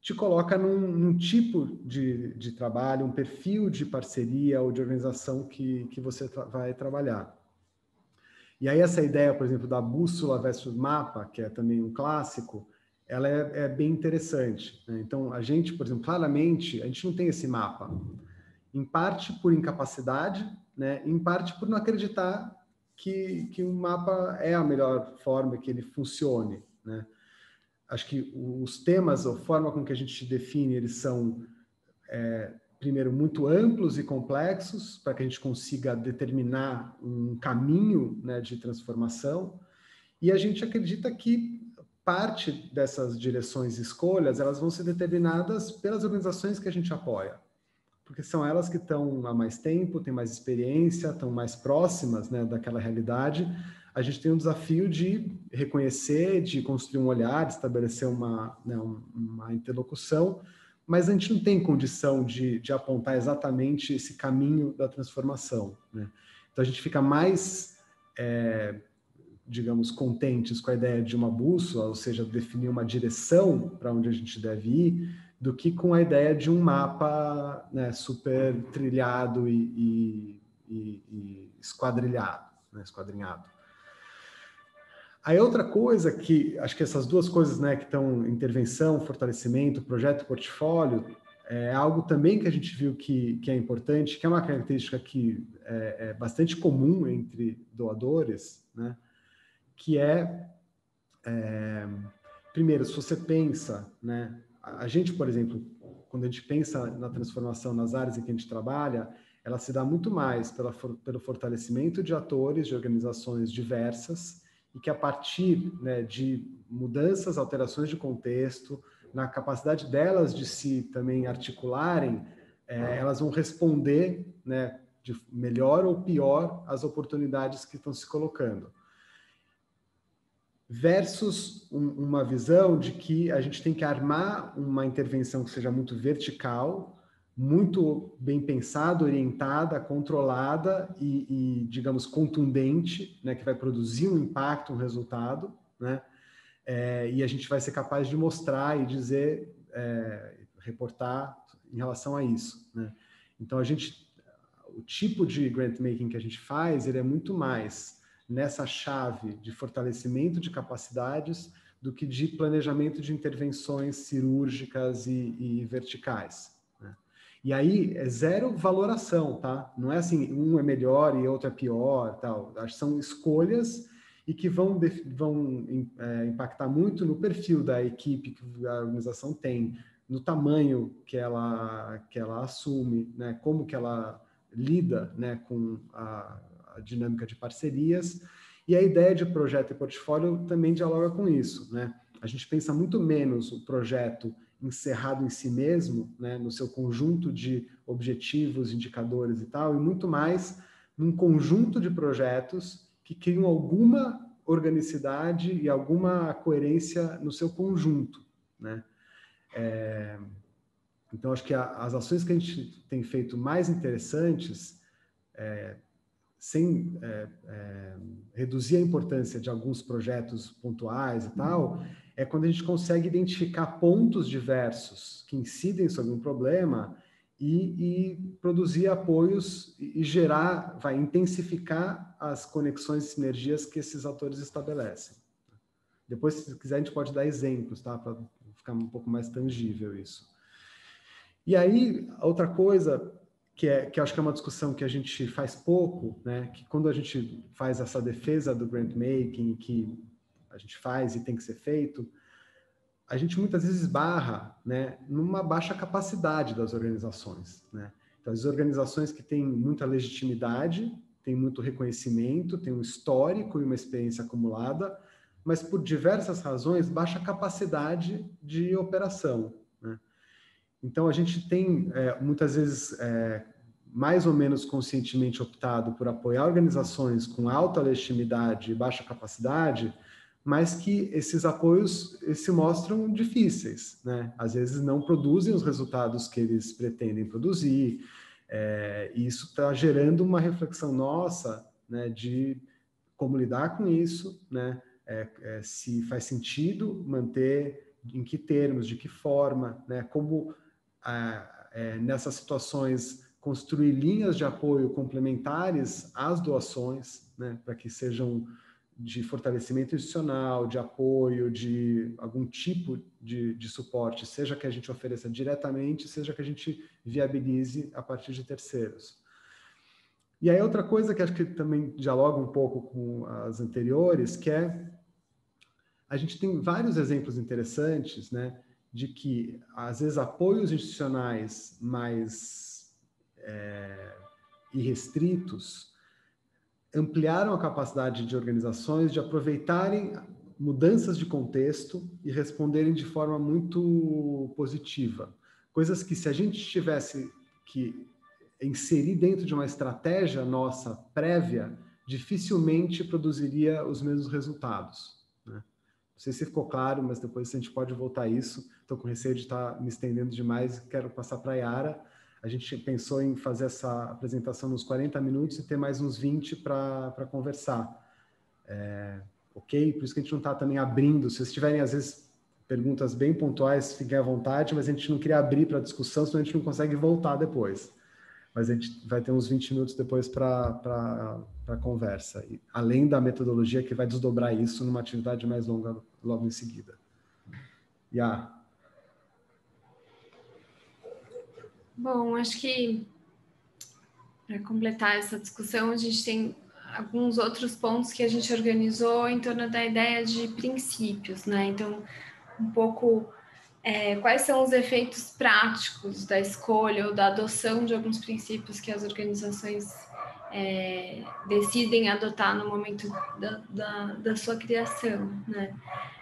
te coloca num tipo de trabalho, um perfil de parceria ou de organização que você vai trabalhar. E aí essa ideia, por exemplo, da bússola versus mapa, que é também um clássico, ela é bem interessante, né? Então, a gente, por exemplo, claramente, a gente não tem esse mapa. Em parte por incapacidade, né? Em parte por não acreditar que um mapa é a melhor forma que ele funcione, né? Acho que os temas, a forma com que a gente define, eles são, primeiro, muito amplos e complexos, para que a gente consiga determinar um caminho, né, de transformação, e a gente acredita que parte dessas direções e escolhas, elas vão ser determinadas pelas organizações que a gente apoia, porque são elas que estão há mais tempo, têm mais experiência, estão mais próximas, né, daquela realidade. A gente tem um desafio de reconhecer, de construir um olhar, de estabelecer uma interlocução, mas a gente não tem condição de apontar exatamente esse caminho da transformação, né? Então a gente fica mais, digamos, contentes com a ideia de uma bússola, ou seja, definir uma direção para onde a gente deve ir, do que com a ideia de um mapa, né, super trilhado e esquadrilhado, né, esquadrinhado. Aí outra coisa que, acho que essas duas coisas, né, que estão intervenção, fortalecimento, projeto, portfólio, é algo também que a gente viu que é importante, que é uma característica que é bastante comum entre doadores, né, que primeiro, se você pensa, né, a gente, por exemplo, quando a gente pensa na transformação nas áreas em que a gente trabalha, ela se dá muito mais pelo fortalecimento de atores, de organizações diversas, e que a partir, né, de mudanças, alterações de contexto, na capacidade delas de se também articularem, elas vão responder, né, de melhor ou pior às oportunidades que estão se colocando. Versus uma visão de que a gente tem que armar uma intervenção que seja muito vertical, muito bem pensada, orientada, controlada e digamos, contundente, né, que vai produzir um impacto, um resultado, né? E a gente vai ser capaz de mostrar e dizer, reportar em relação a isso, né? Então, o tipo de grant making que a gente faz, ele é muito mais nessa chave de fortalecimento de capacidades do que de planejamento de intervenções cirúrgicas e verticais, né? E aí é zero valoração, tá? Não é assim, um é melhor e outro é pior, tal. São escolhas e que vão impactar muito no perfil da equipe que a organização tem, no tamanho que ela assume, né? Como que ela lida, né, com a dinâmica de parcerias, e a ideia de projeto e portfólio também dialoga com isso, né? A gente pensa muito menos o projeto encerrado em si mesmo, né, no seu conjunto de objetivos, indicadores e tal, e muito mais num conjunto de projetos que criam alguma organicidade e alguma coerência no seu conjunto, né? Então, acho que as ações que a gente tem feito mais interessantes, sem reduzir a importância de alguns projetos pontuais e tal, é quando a gente consegue identificar pontos diversos que incidem sobre um problema e produzir apoios e gerar, intensificar as conexões e sinergias que esses atores estabelecem. Depois, se quiser, a gente pode dar exemplos, tá? Para ficar um pouco mais tangível isso. E aí, outra coisa que eu acho que é uma discussão que a gente faz pouco, né? Que quando a gente faz essa defesa do grant making, que a gente faz e tem que ser feito, a gente muitas vezes esbarra, né, numa baixa capacidade das organizações, né? Então, as organizações que têm muita legitimidade, têm muito reconhecimento, têm um histórico e uma experiência acumulada, mas por diversas razões, baixa capacidade de operação, né? Então, a gente tem, muitas vezes, mais ou menos conscientemente optado por apoiar organizações com alta legitimidade e baixa capacidade, mas que esses apoios se mostram difíceis, né? Às vezes não produzem os resultados que eles pretendem produzir, e isso está gerando uma reflexão nossa, né, de como lidar com isso, né? Se faz sentido manter em que termos, de que forma, né? Como nessas situações construir linhas de apoio complementares às doações, né? Para que sejam de fortalecimento institucional, de apoio, de algum tipo de suporte, seja que a gente ofereça diretamente, seja que a gente viabilize a partir de terceiros. E aí outra coisa que acho que também dialoga um pouco com as anteriores, que é a gente tem vários exemplos interessantes, né, de que às vezes apoios institucionais mais irrestritos ampliaram a capacidade de organizações de aproveitarem mudanças de contexto e responderem de forma muito positiva. Coisas que, se a gente tivesse que inserir dentro de uma estratégia nossa prévia, dificilmente produziria os mesmos resultados, né? Não sei se ficou claro, mas depois a gente pode voltar a isso. Estou com receio de estar me estendendo demais, quero passar para a Yara. A gente pensou em fazer essa apresentação nos 40 minutos e ter mais uns 20 para conversar. Ok? Por isso que a gente não está também abrindo. Se vocês tiverem, às vezes, perguntas bem pontuais, fiquem à vontade, mas a gente não queria abrir para discussão, senão a gente não consegue voltar depois. Mas a gente vai ter uns 20 minutos depois para conversa. E, além da metodologia que vai desdobrar isso numa atividade mais longa logo em seguida. Yara. Bom, acho que para completar essa discussão, a gente tem alguns outros pontos que a gente organizou em torno da ideia de princípios, né? Então, um pouco quais são os efeitos práticos da escolha ou da adoção de alguns princípios que as organizações decidem adotar no momento da sua criação, né?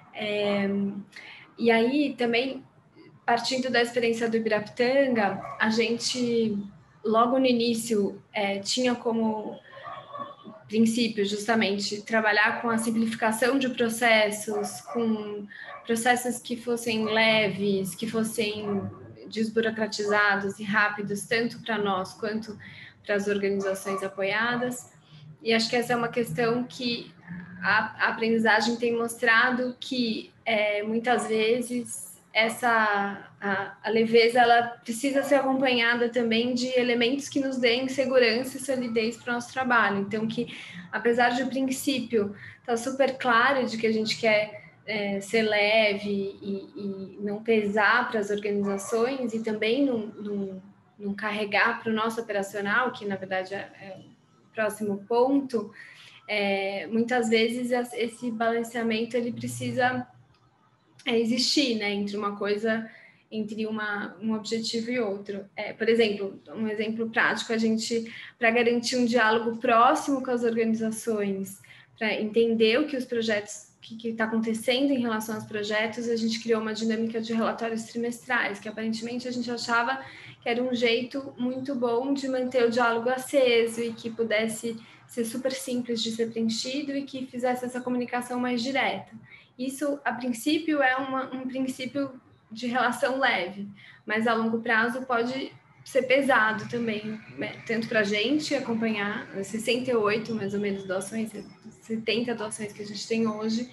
E aí, também, partindo da experiência do Ibirapitanga, a gente, logo no início, tinha como princípio, justamente, trabalhar com a simplificação de processos, com processos que fossem leves, que fossem desburocratizados e rápidos, tanto para nós quanto para as organizações apoiadas. E acho que essa é uma questão que a aprendizagem tem mostrado que, muitas vezes, a leveza ela precisa ser acompanhada também de elementos que nos deem segurança e solidez para o nosso trabalho. Então, que apesar de o princípio estar super claro de que a gente quer ser leve e não pesar para as organizações e também não carregar para o nosso operacional, que na verdade é o próximo ponto, muitas vezes esse balanceamento ele precisa existir, né, entre um objetivo e outro. Por exemplo, um exemplo prático, a gente, para garantir um diálogo próximo com as organizações, para entender o que os projetos, o que está acontecendo em relação aos projetos, a gente criou uma dinâmica de relatórios trimestrais, que aparentemente a gente achava que era um jeito muito bom de manter o diálogo aceso e que pudesse ser super simples de ser preenchido e que fizesse essa comunicação mais direta. Isso, a princípio, é um princípio de relação leve, mas a longo prazo pode ser pesado também, né? Tanto para a gente acompanhar 68, mais ou menos, doações, 70 doações que a gente tem hoje,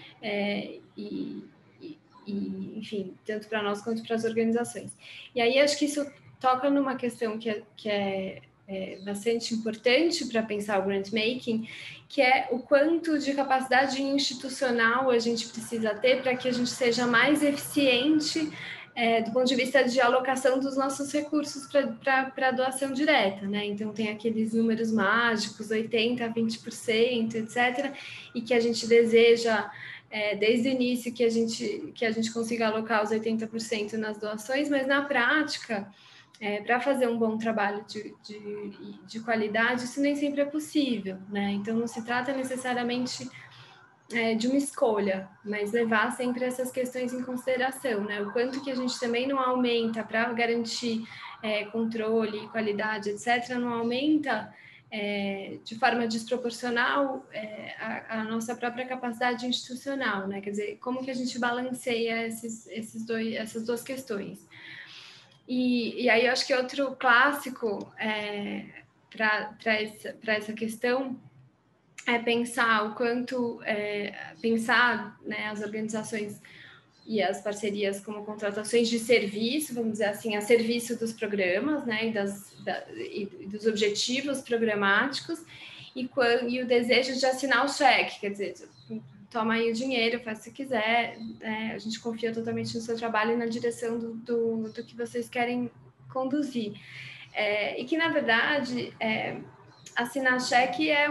enfim, tanto para nós quanto para as organizações. E aí, acho que isso toca numa questão que é bastante importante para pensar o grant making, que é o quanto de capacidade institucional a gente precisa ter para que a gente seja mais eficiente do ponto de vista de alocação dos nossos recursos para doação direta, né? Então tem aqueles números mágicos, 80%, 20%, etc., e que a gente deseja desde o início que a gente consiga alocar os 80% nas doações, mas na prática, para fazer um bom trabalho de qualidade, isso nem sempre é possível, né? Então, não se trata necessariamente de uma escolha, mas levar sempre essas questões em consideração, né? O quanto que a gente também não aumenta para garantir controle, qualidade, etc., não aumenta de forma desproporcional a nossa própria capacidade institucional, né? Quer dizer, como que a gente balanceia essas duas questões? E aí eu acho que outro clássico para essa questão é pensar o quanto, pensar, né, as organizações e as parcerias como contratações de serviço, vamos dizer assim, a serviço dos programas, né, e dos objetivos programáticos, e o desejo de assinar o cheque, quer dizer, toma aí o dinheiro, faz se quiser, né, a gente confia totalmente no seu trabalho e na direção do que vocês querem conduzir. E que, na verdade, assinar cheque é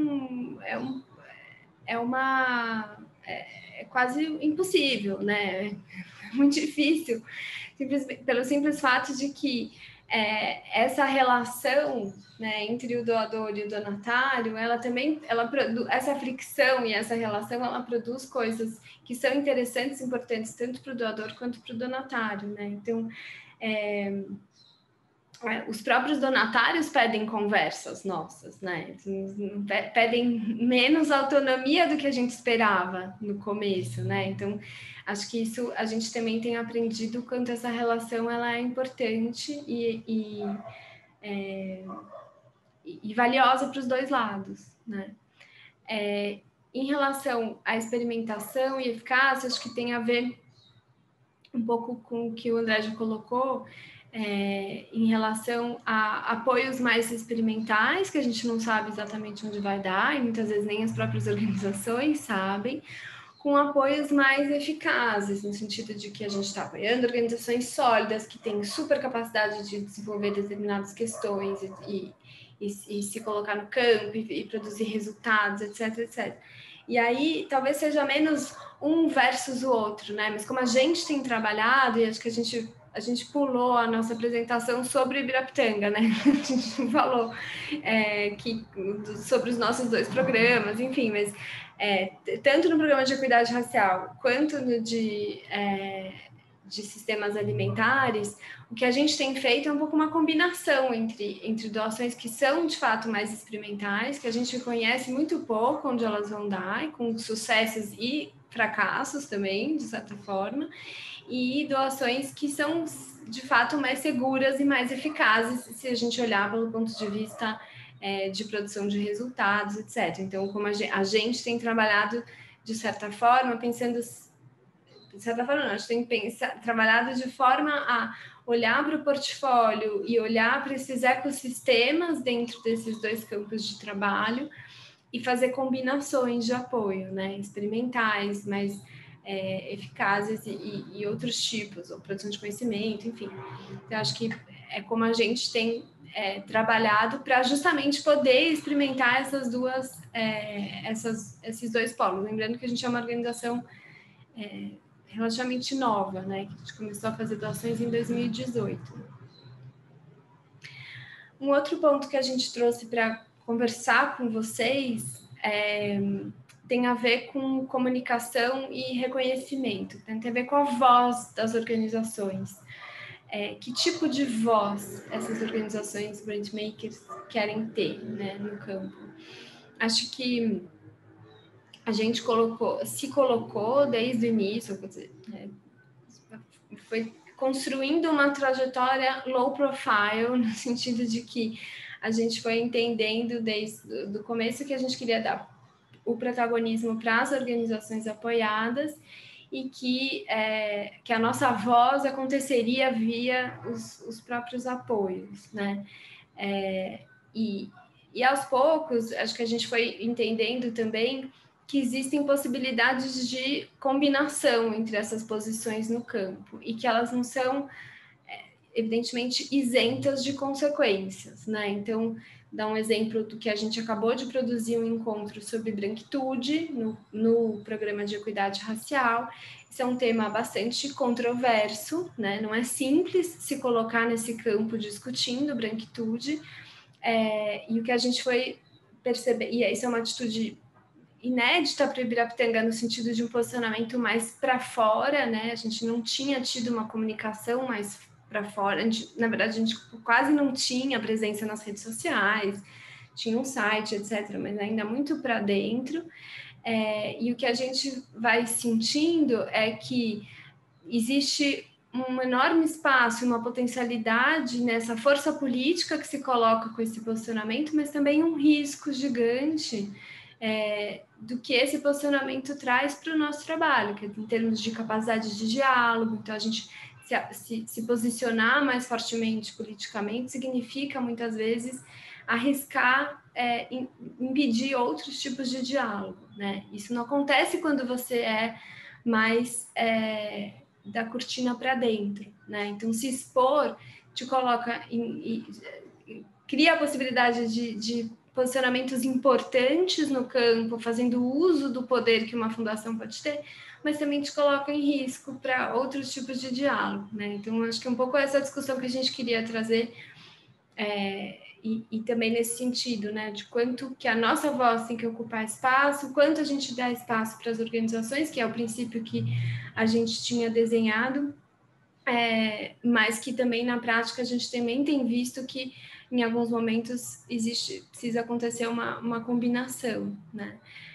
quase impossível, né? É muito difícil, pelo simples fato de que essa relação, né, entre o doador e o donatário, essa fricção e essa relação, ela produz coisas que são interessantes, importantes, tanto para o doador quanto para o donatário, né? Então, os próprios donatários pedem conversas nossas, né? Pedem menos autonomia do que a gente esperava no começo, né? Então, acho que isso a gente também tem aprendido quanto essa relação ela é importante e valiosa para os dois lados, né? Em relação à experimentação e eficácia, acho que tem a ver um pouco com o que o André já colocou, em relação a apoios mais experimentais, que a gente não sabe exatamente onde vai dar, e muitas vezes nem as próprias organizações sabem, com apoios mais eficazes, no sentido de que a gente está apoiando organizações sólidas, que têm super capacidade de desenvolver determinadas questões e se colocar no campo e produzir resultados, etc, etc. E aí, talvez seja menos um versus o outro, né? Mas como a gente tem trabalhado, e acho que a gente pulou a nossa apresentação sobre Ibirapitanga, né? A gente não falou sobre os nossos 2 programas, enfim, mas tanto no programa de equidade racial quanto no de sistemas alimentares, o que a gente tem feito é um pouco uma combinação entre doações que são, de fato, mais experimentais, que a gente conhece muito pouco onde elas vão dar, e com sucessos e fracassos também, de certa forma, e doações que são, de fato, mais seguras e mais eficazes, se a gente olhar pelo ponto de vista de produção de resultados, etc. Então, como a gente tem trabalhado, de certa forma, pensando... De certa forma, não, a gente tem trabalhado de forma a olhar para o portfólio e olhar para esses ecossistemas dentro desses 2 campos de trabalho e fazer combinações de apoio, né, experimentais, mais eficazes e outros tipos, ou produção de conhecimento, enfim. Então, acho que é como a gente tem trabalhado para justamente poder experimentar esses 2 polos. Lembrando que a gente é uma organização relativamente nova, né? Que a gente começou a fazer doações em 2018. Um outro ponto que a gente trouxe para conversar com vocês tem a ver com comunicação e reconhecimento, tem a ver com a voz das organizações. Que tipo de voz essas organizações grantmakers querem ter, né, no campo? Acho que a gente se colocou desde o início, quer dizer, foi construindo uma trajetória low profile, no sentido de que a gente foi entendendo desde o começo que a gente queria dar o protagonismo para as organizações apoiadas e que a nossa voz aconteceria via os próprios apoios, né? E aos poucos, acho que a gente foi entendendo também que existem possibilidades de combinação entre essas posições no campo e que elas não são, evidentemente, isentas de consequências, né? Então, dá um exemplo do que a gente acabou de produzir um encontro sobre branquitude no programa de equidade racial. Isso é um tema bastante controverso, né? Não é simples se colocar nesse campo discutindo branquitude, e o que a gente foi perceber, e isso é uma atitude inédita para o Ibirapitanga no sentido de um posicionamento mais para fora, né? A gente não tinha tido uma comunicação mais para fora, na verdade a gente quase não tinha presença nas redes sociais, tinha um site, etc., mas ainda muito para dentro, e o que a gente vai sentindo é que existe um enorme espaço, uma potencialidade nessa força política que se coloca com esse posicionamento, mas também um risco gigante do que esse posicionamento traz para o nosso trabalho, que é em termos de capacidade de diálogo. Então, a gente se posicionar mais fortemente politicamente significa, muitas vezes, arriscar impedir outros tipos de diálogo, né? Isso não acontece quando você é mais da cortina para dentro, né? Então, se expor te coloca cria a possibilidade de posicionamentos importantes no campo, fazendo uso do poder que uma fundação pode ter, mas também te coloca em risco para outros tipos de diálogo, né? Então, acho que é um pouco essa discussão que a gente queria trazer, e também nesse sentido, né, de quanto que a nossa voz tem que ocupar espaço, quanto a gente dá espaço para as organizações, que é o princípio que a gente tinha desenhado, mas que também na prática a gente também tem visto que em alguns momentos precisa acontecer uma combinação, né?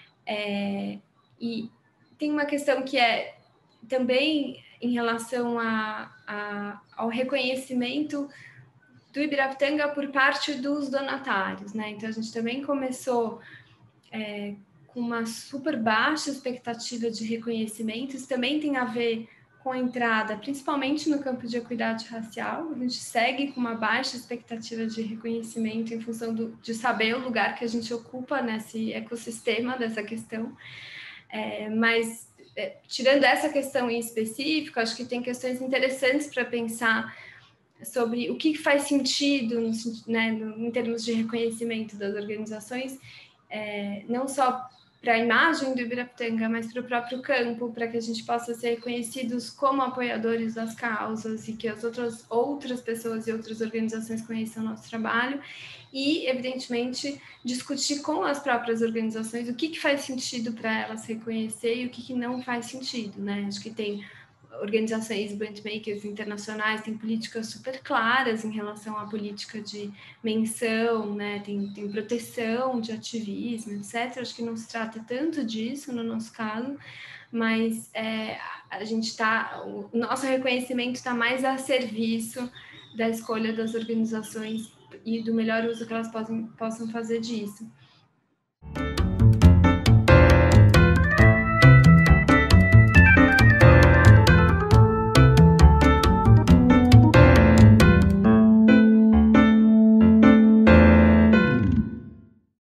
E tem uma questão que é também em relação ao reconhecimento do Ibirapitanga por parte dos donatários, né? Então, a gente também começou com uma super baixa expectativa de reconhecimento. Isso também tem a ver com a entrada, principalmente no campo de equidade racial. A gente segue com uma baixa expectativa de reconhecimento em função de saber o lugar que a gente ocupa nesse ecossistema dessa questão. Mas, tirando essa questão em específico, acho que tem questões interessantes para pensar sobre o que faz sentido, né, em termos de reconhecimento das organizações, não só para a imagem do Ibirapitanga, mas para o próprio campo, para que a gente possa ser reconhecidos como apoiadores das causas e que as outras pessoas e outras organizações conheçam o nosso trabalho e, evidentemente, discutir com as próprias organizações o que faz sentido para elas reconhecer e o que não faz sentido, né? Acho que tem organizações grantmakers internacionais têm políticas super claras em relação à política de menção, né? Tem proteção de ativismo, etc. Acho que não se trata tanto disso no nosso caso, mas a gente o nosso reconhecimento está mais a serviço da escolha das organizações e do melhor uso que elas possam fazer disso.